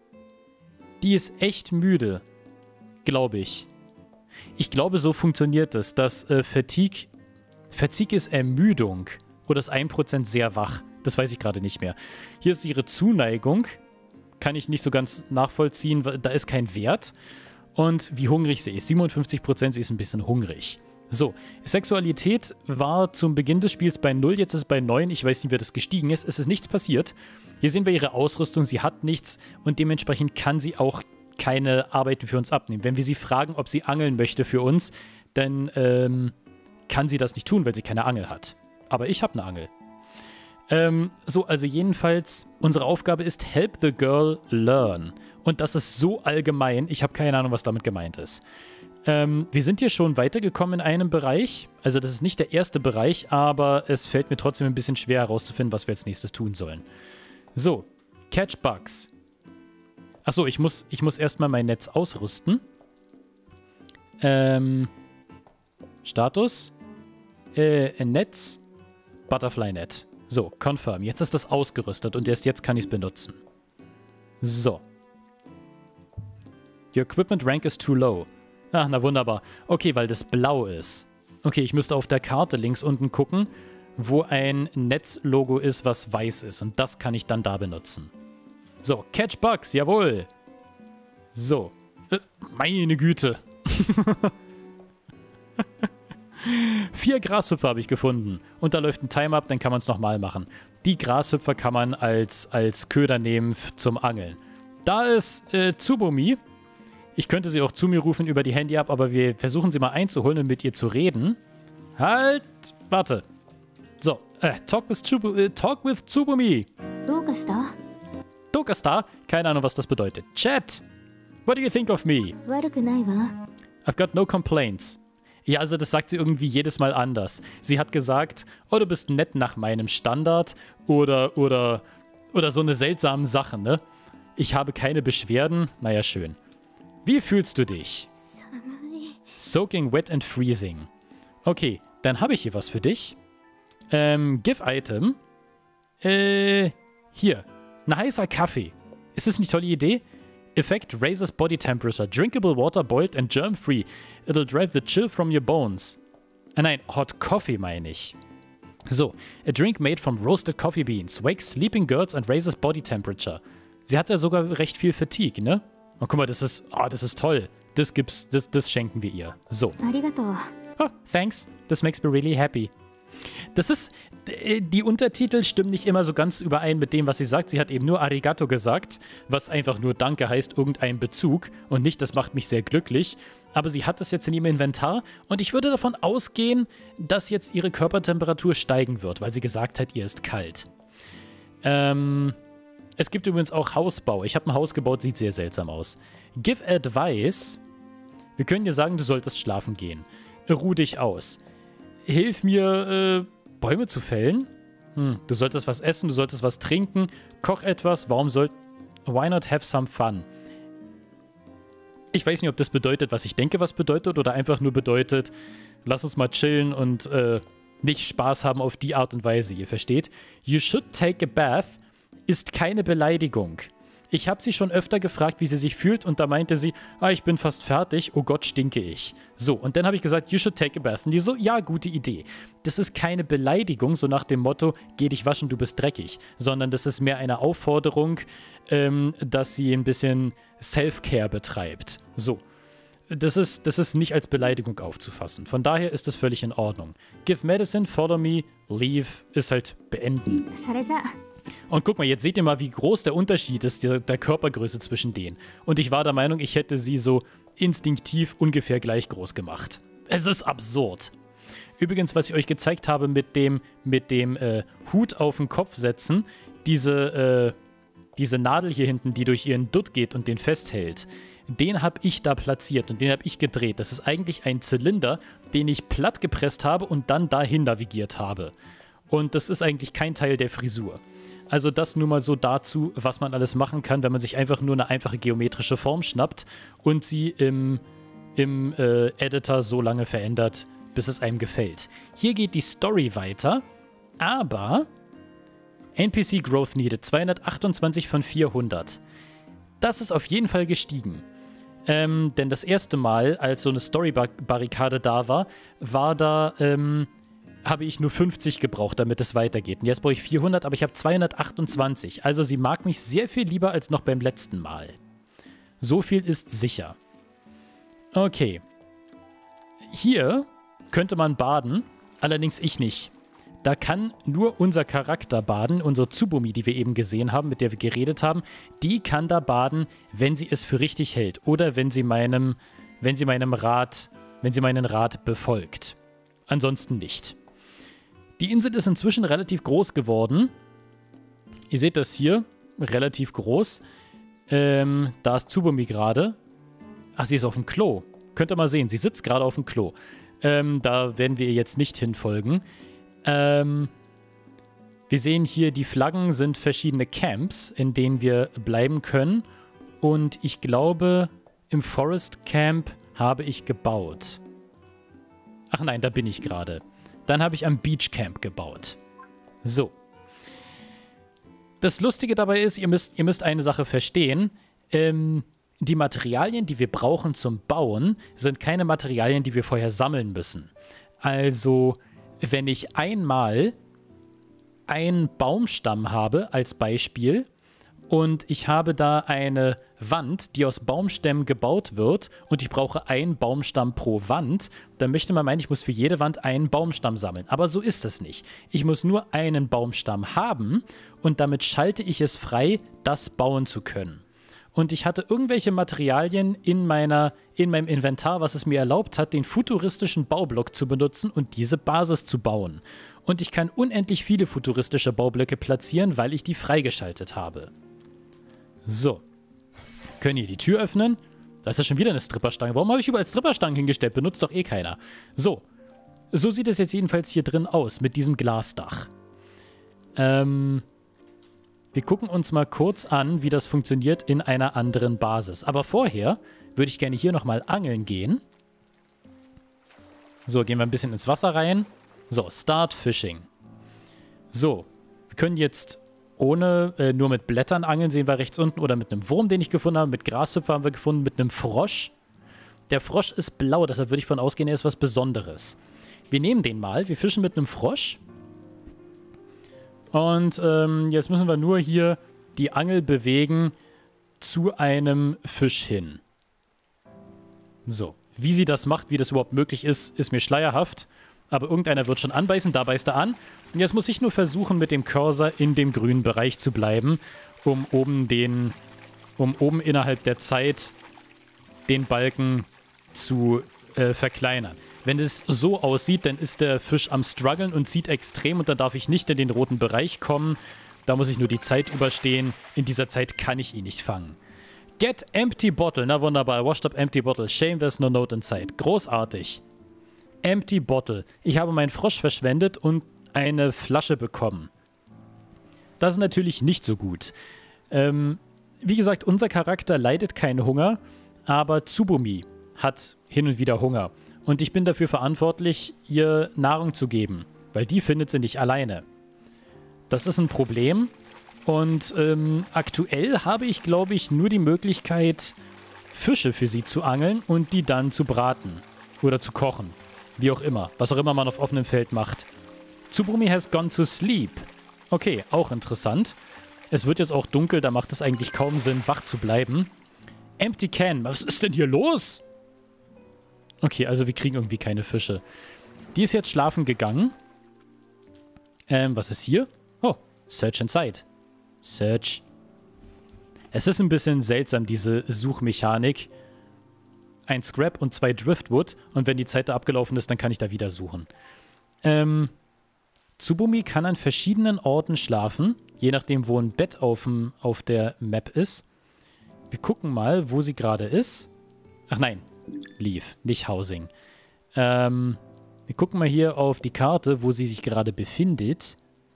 Die ist echt müde. Glaube ich. Ich glaube, so funktioniert es, dass äh, Fatigue... Fatigue ist Ermüdung. Oder ist ein Prozent sehr wach? Das weiß ich gerade nicht mehr. Hier ist ihre Zuneigung. Kann ich nicht so ganz nachvollziehen. Da ist kein Wert. Und wie hungrig sie ist. siebenundfünfzig Prozent, sie ist ein bisschen hungrig. So, Sexualität war zum Beginn des Spiels bei null, jetzt ist es bei neun. Ich weiß nicht, wie das gestiegen ist. Es ist nichts passiert. Hier sehen wir ihre Ausrüstung. Sie hat nichts und dementsprechend kann sie auch keine Arbeiten für uns abnehmen. Wenn wir sie fragen, ob sie angeln möchte für uns, dann ähm, kann sie das nicht tun, weil sie keine Angel hat. Aber ich habe eine Angel. Ähm, so, also jedenfalls, unsere Aufgabe ist Help the Girl Learn. Und das ist so allgemein, ich habe keine Ahnung, was damit gemeint ist. Ähm, wir sind hier schon weitergekommen in einem Bereich. Also das ist nicht der erste Bereich, aber es fällt mir trotzdem ein bisschen schwer herauszufinden, was wir als nächstes tun sollen. So, Catch Bugs. Achso, ich muss, ich muss erstmal mein Netz ausrüsten. Ähm, Status. Äh, Netz. Butterfly Net. So, confirm. Jetzt ist das ausgerüstet und erst jetzt kann ich es benutzen. So. Your equipment rank is too low. Ach, na wunderbar. Okay, weil das blau ist. Okay, ich müsste auf der Karte links unten gucken, wo ein Netzlogo ist, was weiß ist. Und das kann ich dann da benutzen. So, Catch Bugs, jawohl. So. Äh, meine Güte. Vier Grashüpfer habe ich gefunden. Und da läuft ein Timer ab, dann kann man es nochmal machen. Die Grashüpfer kann man als, als Köder nehmen zum Angeln. Da ist äh, Tsubumi. Ich könnte sie auch zu mir rufen über die Handy ab, aber wir versuchen sie mal einzuholen und mit ihr zu reden. Halt! Warte. So, äh, talk with, Tsubu, äh, talk with Tsubumi. Dokasta? Dokasta? Keine Ahnung, was das bedeutet. Chat! What do you think of me? I've got no complaints. Ja, also das sagt sie irgendwie jedes Mal anders. Sie hat gesagt, oh, du bist nett nach meinem Standard oder, oder, oder so eine seltsame Sache, ne? Ich habe keine Beschwerden. Naja, schön. Wie fühlst du dich? Soaking wet and freezing. Okay, dann habe ich hier was für dich. Ähm, Give Item. Äh, hier. Ein heißer Kaffee. Ist das eine tolle Idee? Effect raises body temperature. Drinkable water boiled and germ-free. It'll drive the chill from your bones. Ah, nein, Hot Coffee meine ich. So, a drink made from roasted coffee beans, wakes sleeping girls and raises body temperature. Sie hat ja sogar recht viel Fatigue, ne? Oh, guck mal, das ist, oh, das ist toll. Das gibt's, das, das schenken wir ihr. So. Oh, thanks. This makes me really happy. Das ist, die Untertitel stimmen nicht immer so ganz überein mit dem, was sie sagt. Sie hat eben nur Arigato gesagt, was einfach nur Danke heißt, irgendein Bezug und nicht, das macht mich sehr glücklich. Aber sie hat das jetzt in ihrem Inventar und ich würde davon ausgehen, dass jetzt ihre Körpertemperatur steigen wird, weil sie gesagt hat, ihr ist kalt. Ähm, es gibt übrigens auch Hausbau. Ich habe ein Haus gebaut, sieht sehr seltsam aus. Give advice. Wir können dir sagen, du solltest schlafen gehen. Ruh dich aus. Hilf mir, äh, Bäume zu fällen. Hm, du solltest was essen, du solltest was trinken. Koch etwas. Warum soll... Why not have some fun? Ich weiß nicht, ob das bedeutet, was ich denke, was bedeutet, oder einfach nur bedeutet, lass uns mal chillen und äh, nicht Spaß haben auf die Art und Weise, ihr versteht? You should take a bath ist keine Beleidigung. Ich habe sie schon öfter gefragt, wie sie sich fühlt, und da meinte sie, ah, ich bin fast fertig, oh Gott, stinke ich. So, und dann habe ich gesagt, you should take a bath. Und die so, ja, gute Idee. Das ist keine Beleidigung, so nach dem Motto, geh dich waschen, du bist dreckig, sondern das ist mehr eine Aufforderung, ähm, dass sie ein bisschen Self-Care betreibt. So. Das ist, das ist nicht als Beleidigung aufzufassen. Von daher ist es völlig in Ordnung. Give medicine, follow me, leave ist halt beenden. Und guck mal, jetzt seht ihr mal, wie groß der Unterschied ist, der, der Körpergröße zwischen denen. Und ich war der Meinung, ich hätte sie so instinktiv ungefähr gleich groß gemacht. Es ist absurd. Übrigens, was ich euch gezeigt habe mit dem, mit dem äh, Hut auf den Kopf setzen, diese, äh, diese Nadel hier hinten, die durch ihren Dutt geht und den festhält, den habe ich da platziert und den habe ich gedreht. Das ist eigentlich ein Zylinder, den ich platt gepresst habe und dann dahin navigiert habe. Und das ist eigentlich kein Teil der Frisur. Also das nur mal so dazu, was man alles machen kann, wenn man sich einfach nur eine einfache geometrische Form schnappt und sie im, im äh, Editor so lange verändert, bis es einem gefällt. Hier geht die Story weiter, aber N P C Growth Needed zweihundertachtundzwanzig von vierhundert. Das ist auf jeden Fall gestiegen. Ähm, denn das erste Mal, als so eine Story-Barrikade da war, war da... Ähm, habe ich nur fünfzig gebraucht, damit es weitergeht. Und jetzt brauche ich vierhundert, aber ich habe zweihundertachtundzwanzig. Also sie mag mich sehr viel lieber als noch beim letzten Mal. So viel ist sicher. Okay. Hier könnte man baden, allerdings ich nicht. Da kann nur unser Charakter baden, unsere Tsubumi, die wir eben gesehen haben, mit der wir geredet haben. Die kann da baden, wenn sie es für richtig hält oder wenn sie meinem, wenn sie meinem Rat, wenn sie meinen Rat befolgt. Ansonsten nicht. Die Insel ist inzwischen relativ groß geworden. Ihr seht das hier, relativ groß. Ähm, da ist Tsubumi gerade. Ach, sie ist auf dem Klo. Könnt ihr mal sehen, sie sitzt gerade auf dem Klo. Ähm, da werden wir ihr jetzt nicht hinfolgen. Ähm, wir sehen hier, die Flaggen sind verschiedene Camps, in denen wir bleiben können. Und ich glaube, im Forest Camp habe ich gebaut. Ach nein, da bin ich gerade. Dann habe ich am Beach Camp gebaut. So. Das Lustige dabei ist, ihr müsst, ihr müsst eine Sache verstehen. Ähm, die Materialien, die wir brauchen zum Bauen, sind keine Materialien, die wir vorher sammeln müssen. Also, wenn ich einmal einen Baumstamm habe, als Beispiel, und ich habe da eine Wand, die aus Baumstämmen gebaut wird und ich brauche einen Baumstamm pro Wand, dann möchte man meinen, ich muss für jede Wand einen Baumstamm sammeln. Aber so ist es nicht. Ich muss nur einen Baumstamm haben und damit schalte ich es frei, das bauen zu können. Und ich hatte irgendwelche Materialien in, meiner, in meinem Inventar, was es mir erlaubt hat, den futuristischen Baublock zu benutzen und diese Basis zu bauen. Und ich kann unendlich viele futuristische Baublöcke platzieren, weil ich die freigeschaltet habe. So. Können hier die Tür öffnen? Da ist ja schon wieder eine Stripperstange. Warum habe ich überall Stripperstangen hingestellt? Benutzt doch eh keiner. So. So sieht es jetzt jedenfalls hier drin aus, mit diesem Glasdach. Ähm... Wir gucken uns mal kurz an, wie das funktioniert in einer anderen Basis. Aber vorher würde ich gerne hier nochmal angeln gehen. So, gehen wir ein bisschen ins Wasser rein. So, Start Fishing. So, wir können jetzt ohne, äh, nur mit Blättern angeln, sehen wir rechts unten. Oder mit einem Wurm, den ich gefunden habe. Mit Grashüpfer haben wir gefunden, mit einem Frosch. Der Frosch ist blau, deshalb würde ich von ausgehen, er ist was Besonderes. Wir nehmen den mal, wir fischen mit einem Frosch. Und ähm, jetzt müssen wir nur hier die Angel bewegen zu einem Fisch hin. So, wie sie das macht, wie das überhaupt möglich ist, ist mir schleierhaft. Aber irgendeiner wird schon anbeißen, da beißt er an. Und jetzt muss ich nur versuchen, mit dem Cursor in dem grünen Bereich zu bleiben, um oben den, um oben innerhalb der Zeit den Balken zu äh, verkleinern. Wenn es so aussieht, dann ist der Fisch am struggeln und zieht extrem und dann darf ich nicht in den roten Bereich kommen. Da muss ich nur die Zeit überstehen. In dieser Zeit kann ich ihn nicht fangen. Get empty bottle. Na wunderbar. Washed up empty bottle. Shame there's no note inside. Großartig. Empty bottle. Ich habe meinen Frosch verschwendet und eine Flasche bekommen. Das ist natürlich nicht so gut. Ähm, wie gesagt, unser Charakter leidet keinen Hunger, aber Tsubumi hat hin und wieder Hunger. Und ich bin dafür verantwortlich, ihr Nahrung zu geben, weil die findet sie nicht alleine. Das ist ein Problem. Und ähm, aktuell habe ich, glaube ich, nur die Möglichkeit, Fische für sie zu angeln und die dann zu braten oder zu kochen. Wie auch immer. Was auch immer man auf offenem Feld macht. Tsubumi has gone to sleep. Okay, auch interessant. Es wird jetzt auch dunkel, da macht es eigentlich kaum Sinn, wach zu bleiben. Empty can. Was ist denn hier los? Okay, also wir kriegen irgendwie keine Fische. Die ist jetzt schlafen gegangen. Ähm, was ist hier? Oh, Search Inside. Search. Es ist ein bisschen seltsam, diese Suchmechanik. Ein Scrap und zwei Driftwood. Und wenn die Zeit da abgelaufen ist, dann kann ich da wieder suchen. Ähm, Tsubumi kann an verschiedenen Orten schlafen. Je nachdem, wo ein Bett auf, dem, auf der Map ist. Wir gucken mal, wo sie gerade ist. Ach nein, Leave, nicht Housing. Ähm, wir gucken mal hier auf die Karte, wo sie sich gerade befindet.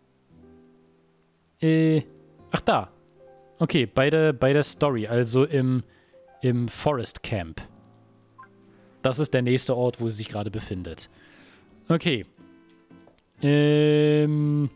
Äh, ach da. Okay, bei der, bei der Story, also im, im Forest Camp. Das ist der nächste Ort, wo sie sich gerade befindet. Okay. Ähm.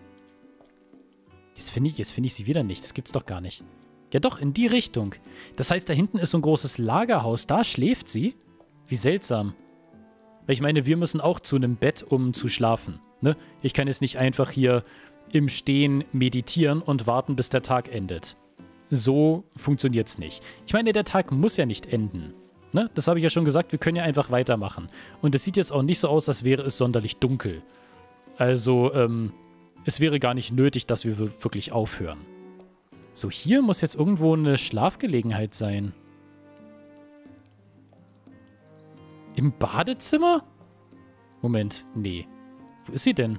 Jetzt finde ich, jetzt finde ich sie wieder nicht. Das gibt's doch gar nicht. Ja doch, in die Richtung. Das heißt, da hinten ist so ein großes Lagerhaus. Da schläft sie? Wie seltsam. Weil ich meine, wir müssen auch zu einem Bett, um zu schlafen. Ne? Ich kann jetzt nicht einfach hier im Stehen meditieren und warten, bis der Tag endet. So funktioniert's nicht. Ich meine, der Tag muss ja nicht enden. Ne? Das habe ich ja schon gesagt, wir können ja einfach weitermachen. Und es sieht jetzt auch nicht so aus, als wäre es sonderlich dunkel. Also, ähm, es wäre gar nicht nötig, dass wir wirklich aufhören. So, hier muss jetzt irgendwo eine Schlafgelegenheit sein. Im Badezimmer? Moment, nee. Wo ist sie denn?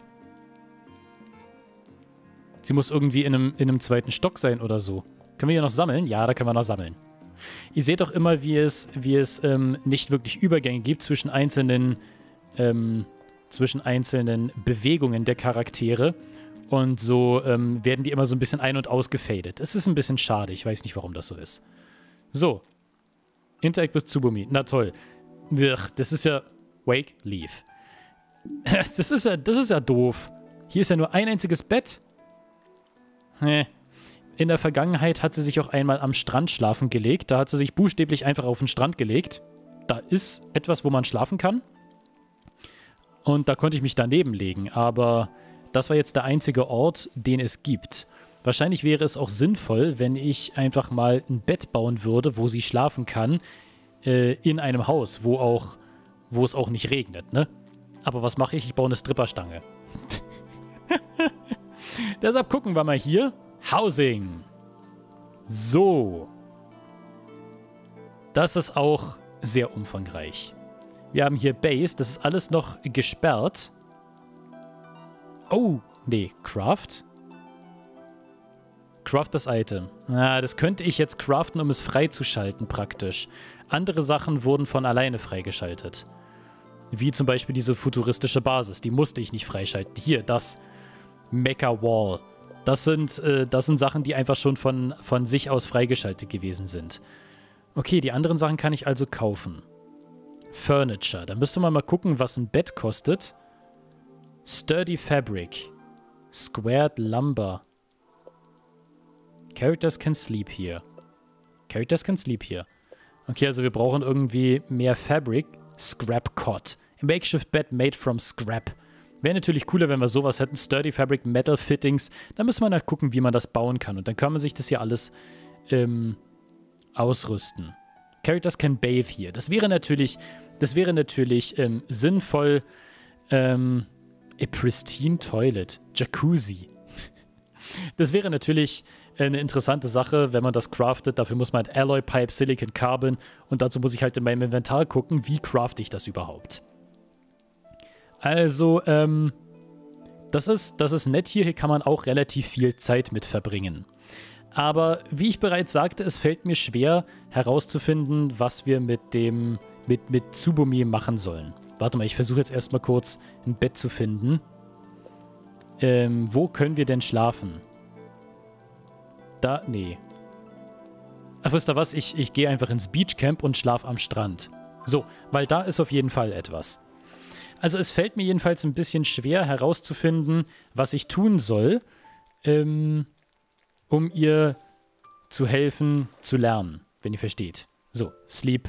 Sie muss irgendwie in einem, in einem zweiten Stock sein oder so. Können wir hier noch sammeln? Ja, da können wir noch sammeln. Ihr seht doch immer, wie es, wie es ähm, nicht wirklich Übergänge gibt zwischen einzelnen, ähm, zwischen einzelnen Bewegungen der Charaktere. Und so ähm, werden die immer so ein bisschen ein- und ausgefadet. Es ist ein bisschen schade. Ich weiß nicht, warum das so ist. So. Interact with Tsubumi. Na toll. Ugh, das ist ja... Wake, leave. Das ist ja, das ist ja doof. Hier ist ja nur ein einziges Bett. In der Vergangenheit hat sie sich auch einmal am Strand schlafen gelegt. Da hat sie sich buchstäblich einfach auf den Strand gelegt. Da ist etwas, wo man schlafen kann. Und da konnte ich mich daneben legen. Aber das war jetzt der einzige Ort, den es gibt. Wahrscheinlich wäre es auch sinnvoll, wenn ich einfach mal ein Bett bauen würde, wo sie schlafen kann. Äh, in einem Haus, wo, auch, wo es auch nicht regnet, ne? Aber was mache ich? Ich baue eine Stripperstange. Deshalb gucken wir mal hier. Housing. So. Das ist auch sehr umfangreich. Wir haben hier Base. Das ist alles noch gesperrt. Oh, nee. Craft. Craft das Item. Ah, das könnte ich jetzt craften, um es freizuschalten praktisch. Andere Sachen wurden von alleine freigeschaltet. Wie zum Beispiel diese futuristische Basis. Die musste ich nicht freischalten. Hier, das Mecha Wall. Das sind, äh, das sind Sachen, die einfach schon von, von sich aus freigeschaltet gewesen sind. Okay, die anderen Sachen kann ich also kaufen. Furniture. Da müsste man mal gucken, was ein Bett kostet. Sturdy Fabric. Squared Lumber. Characters can sleep here. Characters can sleep here. Okay, also wir brauchen irgendwie mehr Fabric. Scrap Cot. A makeshift bed made from scrap. Wäre natürlich cooler, wenn wir sowas hätten. Sturdy Fabric, Metal Fittings. Da müssen wir halt gucken, wie man das bauen kann. Und dann kann man sich das hier alles ähm, ausrüsten. Characters can bathe hier. Das wäre natürlich, das wäre natürlich ähm, sinnvoll. Ähm, a pristine toilet. Jacuzzi. Das wäre natürlich eine interessante Sache, wenn man das craftet. Dafür muss man halt Alloy Pipe, Silicon, Carbon. Und dazu muss ich halt in meinem Inventar gucken, wie crafte ich das überhaupt. Also, ähm, das ist, das ist nett hier. Hier kann man auch relativ viel Zeit mit verbringen. Aber wie ich bereits sagte, es fällt mir schwer herauszufinden, was wir mit dem, mit, mit Tsubumi machen sollen. Warte mal, ich versuche jetzt erstmal kurz ein Bett zu finden. Ähm, wo können wir denn schlafen? Da, nee. Ach, wisst ihr was? Ich, ich gehe einfach ins Beachcamp und schlafe am Strand. So, weil da ist auf jeden Fall etwas. Also es fällt mir jedenfalls ein bisschen schwer herauszufinden, was ich tun soll, ähm, um ihr zu helfen, zu lernen, wenn ihr versteht. So, sleep.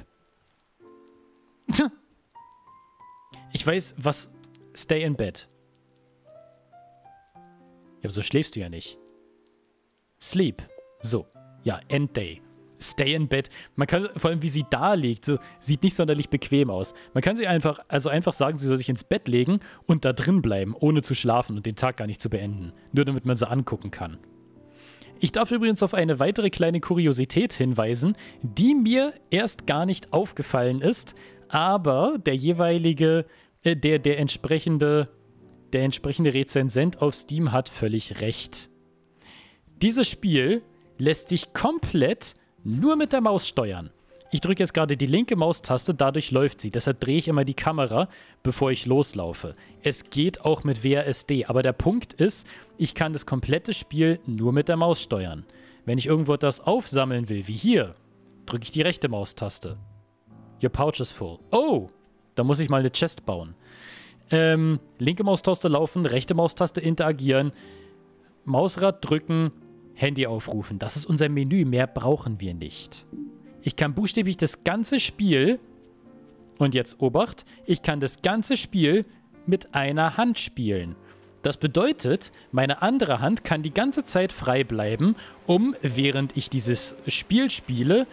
Ich weiß, was... Stay in bed. Ja, aber so schläfst du ja nicht. Sleep. So. Ja, End Day. Stay in bed. Man kann, vor allem wie sie da liegt, so, sieht nicht sonderlich bequem aus. Man kann sie einfach, also einfach sagen, sie soll sich ins Bett legen und da drin bleiben, ohne zu schlafen und den Tag gar nicht zu beenden. Nur damit man sie angucken kann. Ich darf übrigens auf eine weitere kleine Kuriosität hinweisen, die mir erst gar nicht aufgefallen ist, aber der jeweilige, äh, der, der entsprechende, der entsprechende Rezensent auf Steam hat völlig recht. Dieses Spiel lässt sich komplett nur mit der Maus steuern. Ich drücke jetzt gerade die linke Maustaste, dadurch läuft sie. Deshalb drehe ich immer die Kamera, bevor ich loslaufe. Es geht auch mit W A S D, aber der Punkt ist, ich kann das komplette Spiel nur mit der Maus steuern. Wenn ich irgendwo etwas aufsammeln will, wie hier, drücke ich die rechte Maustaste. Your pouch is full. Oh, da muss ich mal eine Chest bauen. Ähm, linke Maustaste laufen, rechte Maustaste interagieren, Mausrad drücken, Handy aufrufen. Das ist unser Menü, mehr brauchen wir nicht. Ich kann buchstäblich das ganze Spiel, und jetzt Obacht, ich kann das ganze Spiel mit einer Hand spielen. Das bedeutet, meine andere Hand kann die ganze Zeit frei bleiben, um, während ich dieses Spiel spiele,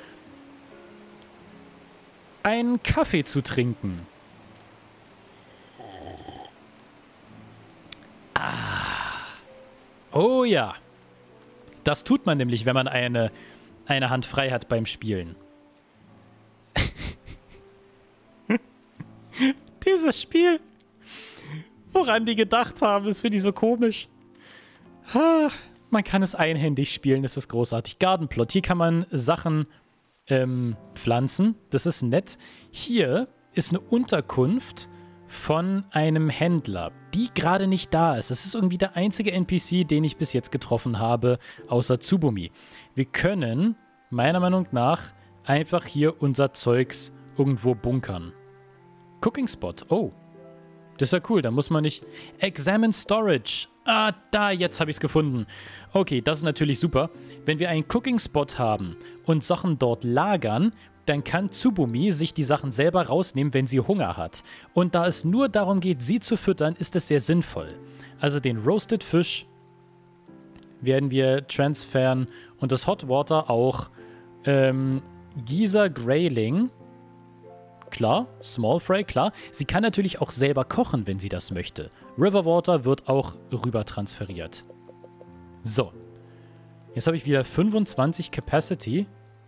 einen Kaffee zu trinken. Ah. Oh ja. Das tut man nämlich, wenn man eine, eine Hand frei hat beim Spielen. Dieses Spiel, woran die gedacht haben, ist für die so komisch. Ha, man kann es einhändig spielen, das ist großartig. Gardenplot, hier kann man Sachen ähm, pflanzen, das ist nett. Hier ist eine Unterkunft von einem Händler, die gerade nicht da ist. Das ist irgendwie der einzige N P C, den ich bis jetzt getroffen habe, außer Tsubumi. Wir können, meiner Meinung nach, einfach hier unser Zeugs irgendwo bunkern. Cooking Spot, oh. Das ist ja cool, da muss man nicht... Examine Storage. Ah, da, jetzt habe ich es gefunden. Okay, das ist natürlich super. Wenn wir einen Cooking Spot haben und Sachen dort lagern, dann kann Tsubumi sich die Sachen selber rausnehmen, wenn sie Hunger hat. Und da es nur darum geht, sie zu füttern, ist es sehr sinnvoll. Also den Roasted Fish werden wir transferen und das Hot Water auch. Ähm, Giza Grayling, klar. Small Fry, klar. Sie kann natürlich auch selber kochen, wenn sie das möchte. River Water wird auch rüber transferiert. So. Jetzt habe ich wieder fünfundzwanzig Capacity.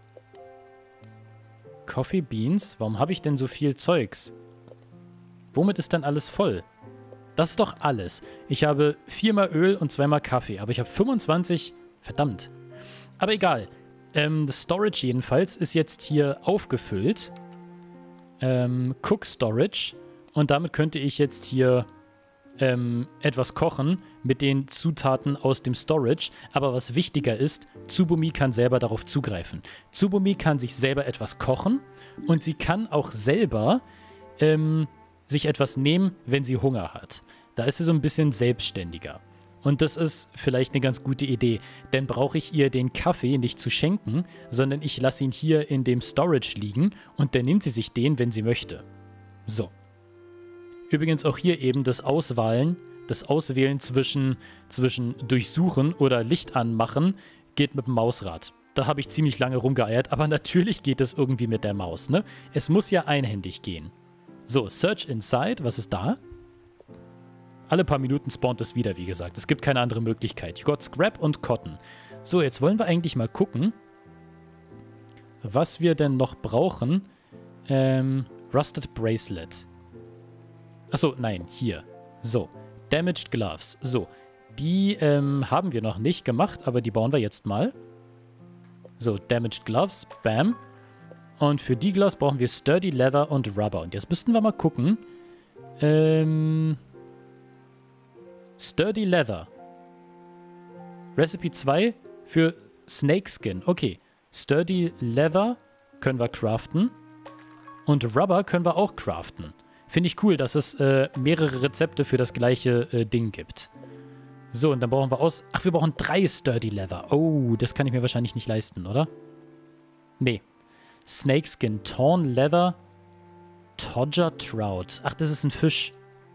Coffee Beans. Warum habe ich denn so viel Zeugs? Womit ist denn alles voll? Das ist doch alles. Ich habe viermal Öl und zweimal Kaffee. Aber ich habe fünfundzwanzig... Verdammt. Aber egal. Ähm, das Storage jedenfalls ist jetzt hier aufgefüllt. Ähm, Cook Storage. Und damit könnte ich jetzt hier ähm, etwas kochen mit den Zutaten aus dem Storage. Aber was wichtiger ist, Tsubumi kann selber darauf zugreifen. Tsubumi kann sich selber etwas kochen und sie kann auch selber ähm, sich etwas nehmen, wenn sie Hunger hat. Da ist sie so ein bisschen selbstständiger. Und das ist vielleicht eine ganz gute Idee, denn brauche ich ihr den Kaffee nicht zu schenken, sondern ich lasse ihn hier in dem Storage liegen und dann nimmt sie sich den, wenn sie möchte. So. Übrigens auch hier eben das Auswahlen, das Auswählen zwischen, zwischen Durchsuchen oder Licht anmachen geht mit dem Mausrad. Da habe ich ziemlich lange rumgeeiert, aber natürlich geht es irgendwie mit der Maus, ne? Es muss ja einhändig gehen. So, Search Inside, was ist da? Alle paar Minuten spawnt es wieder, wie gesagt. Es gibt keine andere Möglichkeit. You got Scrap und Cotton. So, jetzt wollen wir eigentlich mal gucken, was wir denn noch brauchen. Ähm, Rusted Bracelet. Achso, nein, hier. So, Damaged Gloves. So, die ähm, haben wir noch nicht gemacht, aber die bauen wir jetzt mal. So, Damaged Gloves, bam. Und für die Gloves brauchen wir Sturdy Leather und Rubber. Und jetzt müssten wir mal gucken. Ähm, Sturdy Leather. Recipe zwei für Snakeskin. Okay, Sturdy Leather können wir craften. Und Rubber können wir auch craften. Finde ich cool, dass es äh, mehrere Rezepte für das gleiche äh, Ding gibt. So, und dann brauchen wir aus... Ach, wir brauchen drei Sturdy Leather. Oh, das kann ich mir wahrscheinlich nicht leisten, oder? Nee. Snakeskin, Torn Leather, Todger Trout. Ach, das ist ein Fisch.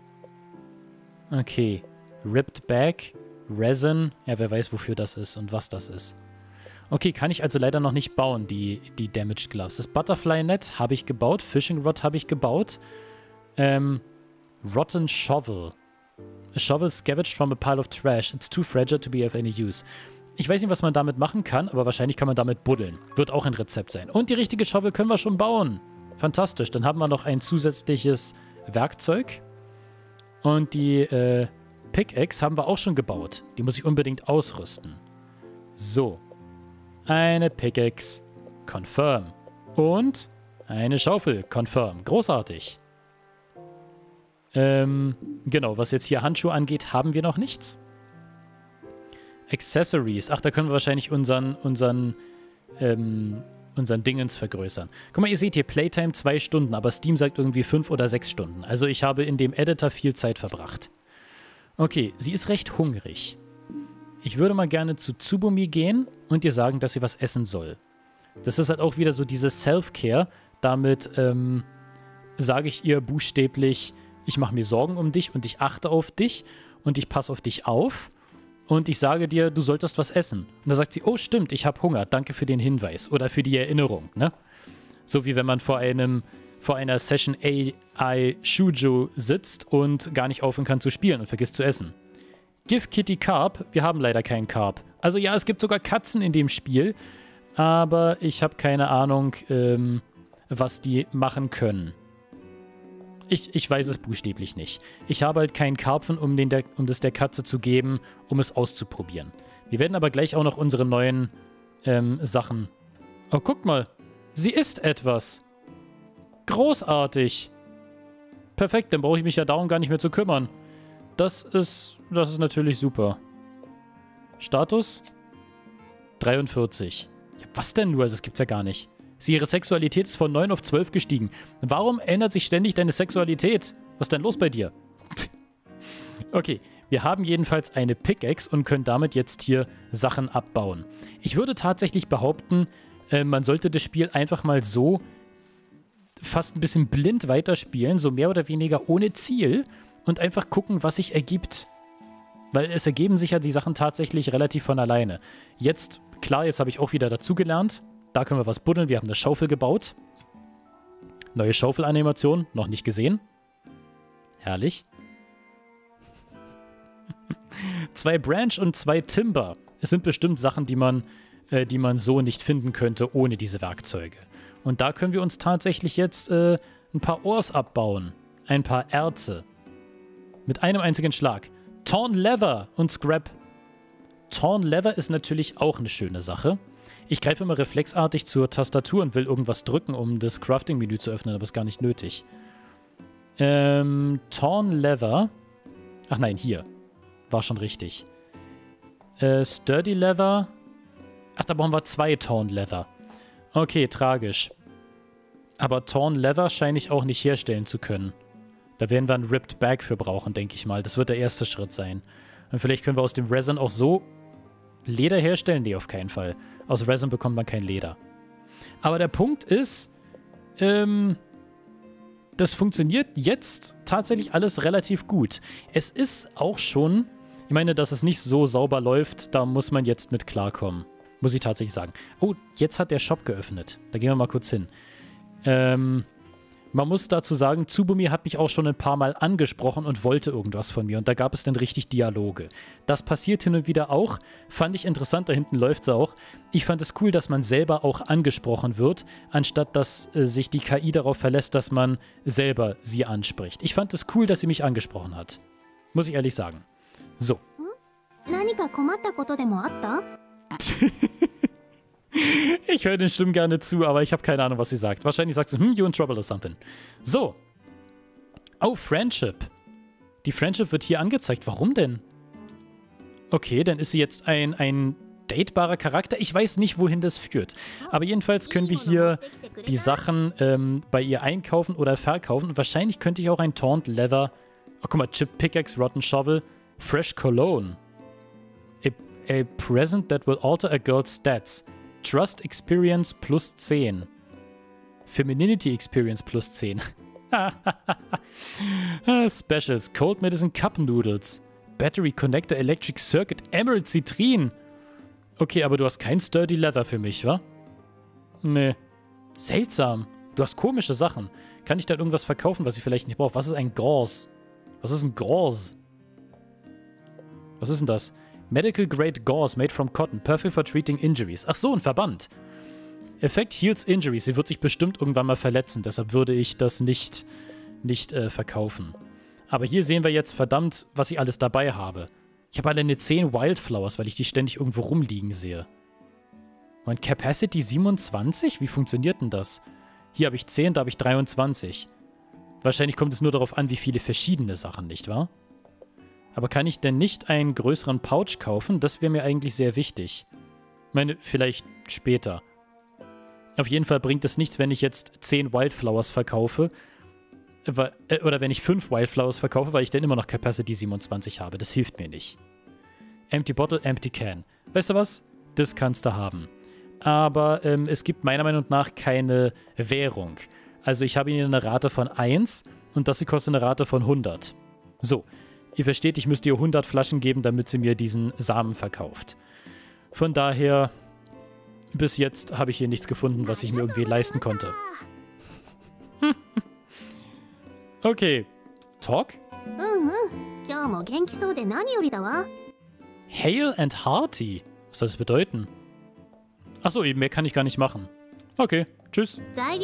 Okay. Ripped Back, Resin. Ja, wer weiß, wofür das ist und was das ist. Okay, kann ich also leider noch nicht bauen, die, die Damaged Gloves. Das Butterfly Net habe ich gebaut. Fishing Rod habe ich gebaut. Ähm, Rotten Shovel. A shovel scavenged from a pile of trash. It's too fragile to be of any use. Ich weiß nicht, was man damit machen kann, aber wahrscheinlich kann man damit buddeln. Wird auch ein Rezept sein. Und die richtige Shovel können wir schon bauen. Fantastisch. Dann haben wir noch ein zusätzliches Werkzeug. Und die äh, Pickaxe haben wir auch schon gebaut. Die muss ich unbedingt ausrüsten. So. Eine Pickaxe. Confirm. Und eine Schaufel. Confirm. Großartig. Ähm, genau, was jetzt hier Handschuhe angeht, haben wir noch nichts. Accessories. Ach, da können wir wahrscheinlich unseren, unseren, ähm, unseren Dingens vergrößern. Guck mal, ihr seht hier Playtime zwei Stunden, aber Steam sagt irgendwie fünf oder sechs Stunden. Also ich habe in dem Editor viel Zeit verbracht. Okay, sie ist recht hungrig. Ich würde mal gerne zu Tsubumi gehen und ihr sagen, dass sie was essen soll. Das ist halt auch wieder so dieses Self-Care. Damit ähm, sage ich ihr buchstäblich, ich mache mir Sorgen um dich und ich achte auf dich und ich passe auf dich auf und ich sage dir, du solltest was essen. Und da sagt sie, oh stimmt, ich habe Hunger, danke für den Hinweis oder für die Erinnerung, ne? So wie wenn man vor einem, vor einer Session A I Shujo sitzt und gar nicht aufhören kann zu spielen und vergisst zu essen. Give Kitty Carp, wir haben leider keinen Carp. Also ja, es gibt sogar Katzen in dem Spiel, aber ich habe keine Ahnung, ähm, was die machen können. Ich, ich weiß es buchstäblich nicht. Ich habe halt keinen Karpfen, um, den der, um das der Katze zu geben, um es auszuprobieren. Wir werden aber gleich auch noch unsere neuen ähm, Sachen... Oh, guck mal. Sie isst etwas. Großartig. Perfekt, dann brauche ich mich ja darum gar nicht mehr zu kümmern. Das ist, das ist natürlich super. Status? dreiundvierzig. Ja, was denn nur? Also, das gibt's ja gar nicht. Sie, ihre Sexualität ist von neun auf zwölf gestiegen. Warum ändert sich ständig deine Sexualität? Was ist denn los bei dir? Okay, wir haben jedenfalls eine Pickaxe und können damit jetzt hier Sachen abbauen. Ich würde tatsächlich behaupten, äh, man sollte das Spiel einfach mal so fast ein bisschen blind weiterspielen, so mehr oder weniger ohne Ziel und einfach gucken, was sich ergibt. Weil es ergeben sich ja die Sachen tatsächlich relativ von alleine. Jetzt, klar, jetzt habe ich auch wieder dazugelernt. Da können wir was buddeln. Wir haben eine Schaufel gebaut. Neue Schaufelanimation. Noch nicht gesehen. Herrlich. Zwei Branch und zwei Timber. Es sind bestimmt Sachen, die man, äh, die man so nicht finden könnte ohne diese Werkzeuge. Und da können wir uns tatsächlich jetzt äh, ein paar Ores abbauen. Ein paar Erze. Mit einem einzigen Schlag. Torn Leather und Scrap. Torn Leather ist natürlich auch eine schöne Sache. Ich greife immer reflexartig zur Tastatur und will irgendwas drücken, um das Crafting-Menü zu öffnen, aber ist gar nicht nötig. Ähm, Torn Leather. Ach nein, hier. War schon richtig. Äh, Sturdy Leather. Ach, da brauchen wir zwei Torn Leather. Okay, tragisch. Aber Torn Leather scheine ich auch nicht herstellen zu können. Da werden wir ein Ripped Bag für brauchen, denke ich mal. Das wird der erste Schritt sein. Und vielleicht können wir aus dem Resin auch so Leder herstellen? Nee, auf keinen Fall. Aus Resin bekommt man kein Leder. Aber der Punkt ist, ähm, das funktioniert jetzt tatsächlich alles relativ gut. Es ist auch schon, ich meine, dass es nicht so sauber läuft, da muss man jetzt mit klarkommen. Muss ich tatsächlich sagen. Oh, jetzt hat der Shop geöffnet. Da gehen wir mal kurz hin. Ähm, man muss dazu sagen, Tsubumi hat mich auch schon ein paar Mal angesprochen und wollte irgendwas von mir. Und da gab es dann richtig Dialoge. Das passiert hin und wieder auch. Fand ich interessant, da hinten läuft es auch. Ich fand es cool, dass man selber auch angesprochen wird, anstatt dass äh, sich die K I darauf verlässt, dass man selber sie anspricht. Ich fand es cool, dass sie mich angesprochen hat. Muss ich ehrlich sagen. So. Ich höre den Stimmen gerne zu, aber ich habe keine Ahnung, was sie sagt. Wahrscheinlich sagt sie, hm, you in trouble or something. So. Oh, Friendship. Die Friendship wird hier angezeigt. Warum denn? Okay, dann ist sie jetzt ein, ein datebarer Charakter. Ich weiß nicht, wohin das führt. Aber jedenfalls können wir hier die Sachen ähm, bei ihr einkaufen oder verkaufen. Und wahrscheinlich könnte ich auch ein Taunt Leather... Oh, guck mal, Chip Pickaxe, Rotten Shovel, Fresh Cologne. A, a present that will alter a girl's stats. Trust Experience plus zehn. Femininity Experience plus zehn. Specials. Cold Medicine Cup Noodles. Battery Connector Electric Circuit Emerald Citrin. Okay, aber du hast kein Sturdy Leather für mich, wa? Nee. Seltsam. Du hast komische Sachen. Kann ich da irgendwas verkaufen, was ich vielleicht nicht brauche? Was ist ein Gauze? Was ist ein Gauze? Was ist denn das? Medical Grade Gauze made from cotton. Perfect for treating injuries. Ach so, ein Verband. Effect heals injuries. Sie wird sich bestimmt irgendwann mal verletzen. Deshalb würde ich das nicht, nicht äh, verkaufen. Aber hier sehen wir jetzt verdammt, was ich alles dabei habe. Ich habe alleine zehn Wildflowers, weil ich die ständig irgendwo rumliegen sehe. Und Capacity siebenundzwanzig? Wie funktioniert denn das? Hier habe ich zehn, da habe ich dreiundzwanzig. Wahrscheinlich kommt es nur darauf an, wie viele verschiedene Sachen, nicht wahr? Aber kann ich denn nicht einen größeren Pouch kaufen? Das wäre mir eigentlich sehr wichtig. Ich meine, vielleicht später. Auf jeden Fall bringt es nichts, wenn ich jetzt zehn Wildflowers verkaufe. Oder wenn ich fünf Wildflowers verkaufe, weil ich dann immer noch Capacity siebenundzwanzig habe. Das hilft mir nicht. Empty Bottle, Empty Can. Weißt du was? Das kannst du haben. Aber ähm, es gibt meiner Meinung nach keine Währung. Also ich habe hier eine Rate von eins und das hier kostet eine Rate von hundert. So. Ihr versteht, ich müsste ihr hundert Flaschen geben, damit sie mir diesen Samen verkauft. Von daher, bis jetzt habe ich hier nichts gefunden, was ich mir irgendwie leisten konnte. Okay. Talk? Hale and hearty. Was soll das bedeuten? Achso, mehr kann ich gar nicht machen. Okay, tschüss.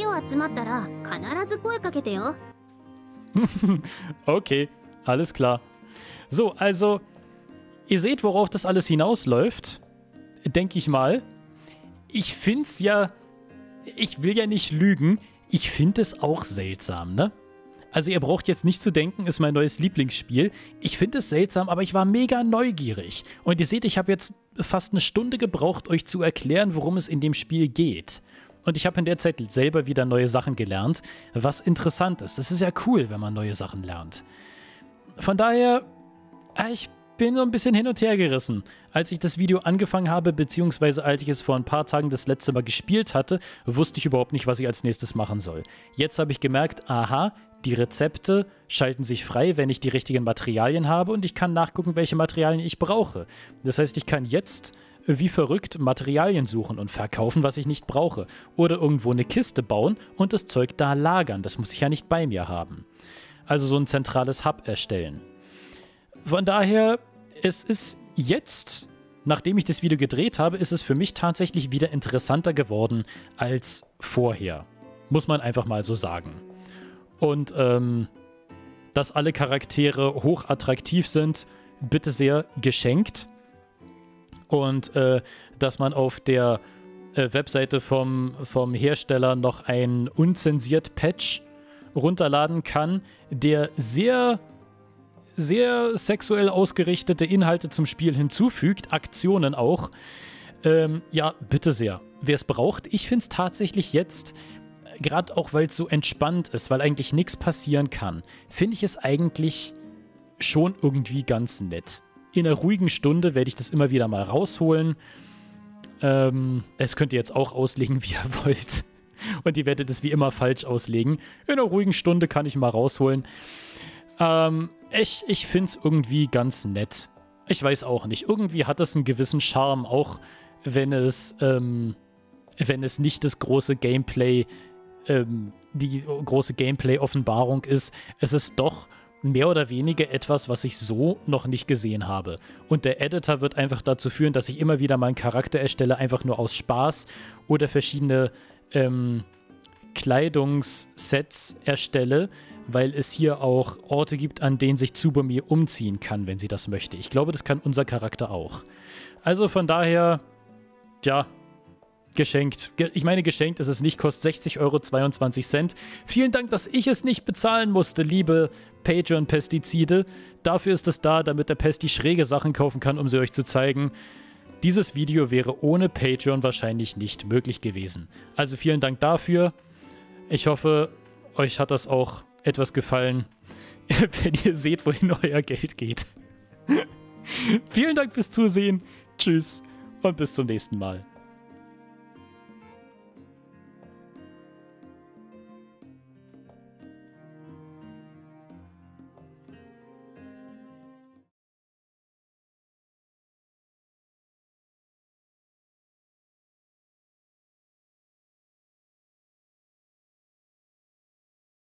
Okay, alles klar. So, also, ihr seht, worauf das alles hinausläuft, denke ich mal. Ich finde es ja, ich will ja nicht lügen, ich finde es auch seltsam, ne? Also ihr braucht jetzt nicht zu denken, ist mein neues Lieblingsspiel. Ich finde es seltsam, aber ich war mega neugierig. Und ihr seht, ich habe jetzt fast eine Stunde gebraucht, euch zu erklären, worum es in dem Spiel geht. Und ich habe in der Zeit selber wieder neue Sachen gelernt, was interessant ist. Das ist ja cool, wenn man neue Sachen lernt. Von daher... Ich bin so ein bisschen hin und her gerissen. Als ich das Video angefangen habe, beziehungsweise als ich es vor ein paar Tagen das letzte Mal gespielt hatte, wusste ich überhaupt nicht, was ich als nächstes machen soll. Jetzt habe ich gemerkt, aha, die Rezepte schalten sich frei, wenn ich die richtigen Materialien habe und ich kann nachgucken, welche Materialien ich brauche. Das heißt, ich kann jetzt wie verrückt Materialien suchen und verkaufen, was ich nicht brauche. Oder irgendwo eine Kiste bauen und das Zeug da lagern. Das muss ich ja nicht bei mir haben. Also so ein zentrales Hub erstellen. Von daher, es ist jetzt, nachdem ich das Video gedreht habe, ist es für mich tatsächlich wieder interessanter geworden als vorher. Muss man einfach mal so sagen. Und ähm, dass alle Charaktere hoch attraktiv sind, bitte sehr geschenkt. Und äh, dass man auf der äh, Webseite vom, vom Hersteller noch ein unzensiert Patch runterladen kann, der sehr... sehr sexuell ausgerichtete Inhalte zum Spiel hinzufügt, Aktionen auch. Ähm, ja, bitte sehr. Wer es braucht, ich finde es tatsächlich jetzt, gerade auch weil es so entspannt ist, weil eigentlich nichts passieren kann, finde ich es eigentlich schon irgendwie ganz nett. In einer ruhigen Stunde werde ich das immer wieder mal rausholen. Ähm, das könnt ihr jetzt auch auslegen, wie ihr wollt. und ihr werdet es wie immer falsch auslegen. In einer ruhigen Stunde kann ich mal rausholen. Ähm, ich ich finde es irgendwie ganz nett. Ich weiß auch nicht. Irgendwie hat es einen gewissen Charme, auch wenn es, ähm, wenn es nicht das große Gameplay, ähm, die große Gameplay-Offenbarung ist. Es ist doch mehr oder weniger etwas, was ich so noch nicht gesehen habe. Und der Editor wird einfach dazu führen, dass ich immer wieder meinen Charakter erstelle, einfach nur aus Spaß oder verschiedene ähm, Kleidungssets erstelle, weil es hier auch Orte gibt, an denen sich Tsubame umziehen kann, wenn sie das möchte. Ich glaube, das kann unser Charakter auch. Also von daher, ja, geschenkt. Ich meine, geschenkt ist es nicht, kostet sechzig Euro zweiundzwanzig Cent. Vielen Dank, dass ich es nicht bezahlen musste, liebe Patreon-Pestizide. Dafür ist es da, damit der Pesti schräge Sachen kaufen kann, um sie euch zu zeigen. Dieses Video wäre ohne Patreon wahrscheinlich nicht möglich gewesen. Also vielen Dank dafür. Ich hoffe, euch hat das auch etwas gefallen, wenn ihr seht, wohin euer Geld geht. Vielen Dank fürs Zusehen. Tschüss und bis zum nächsten Mal.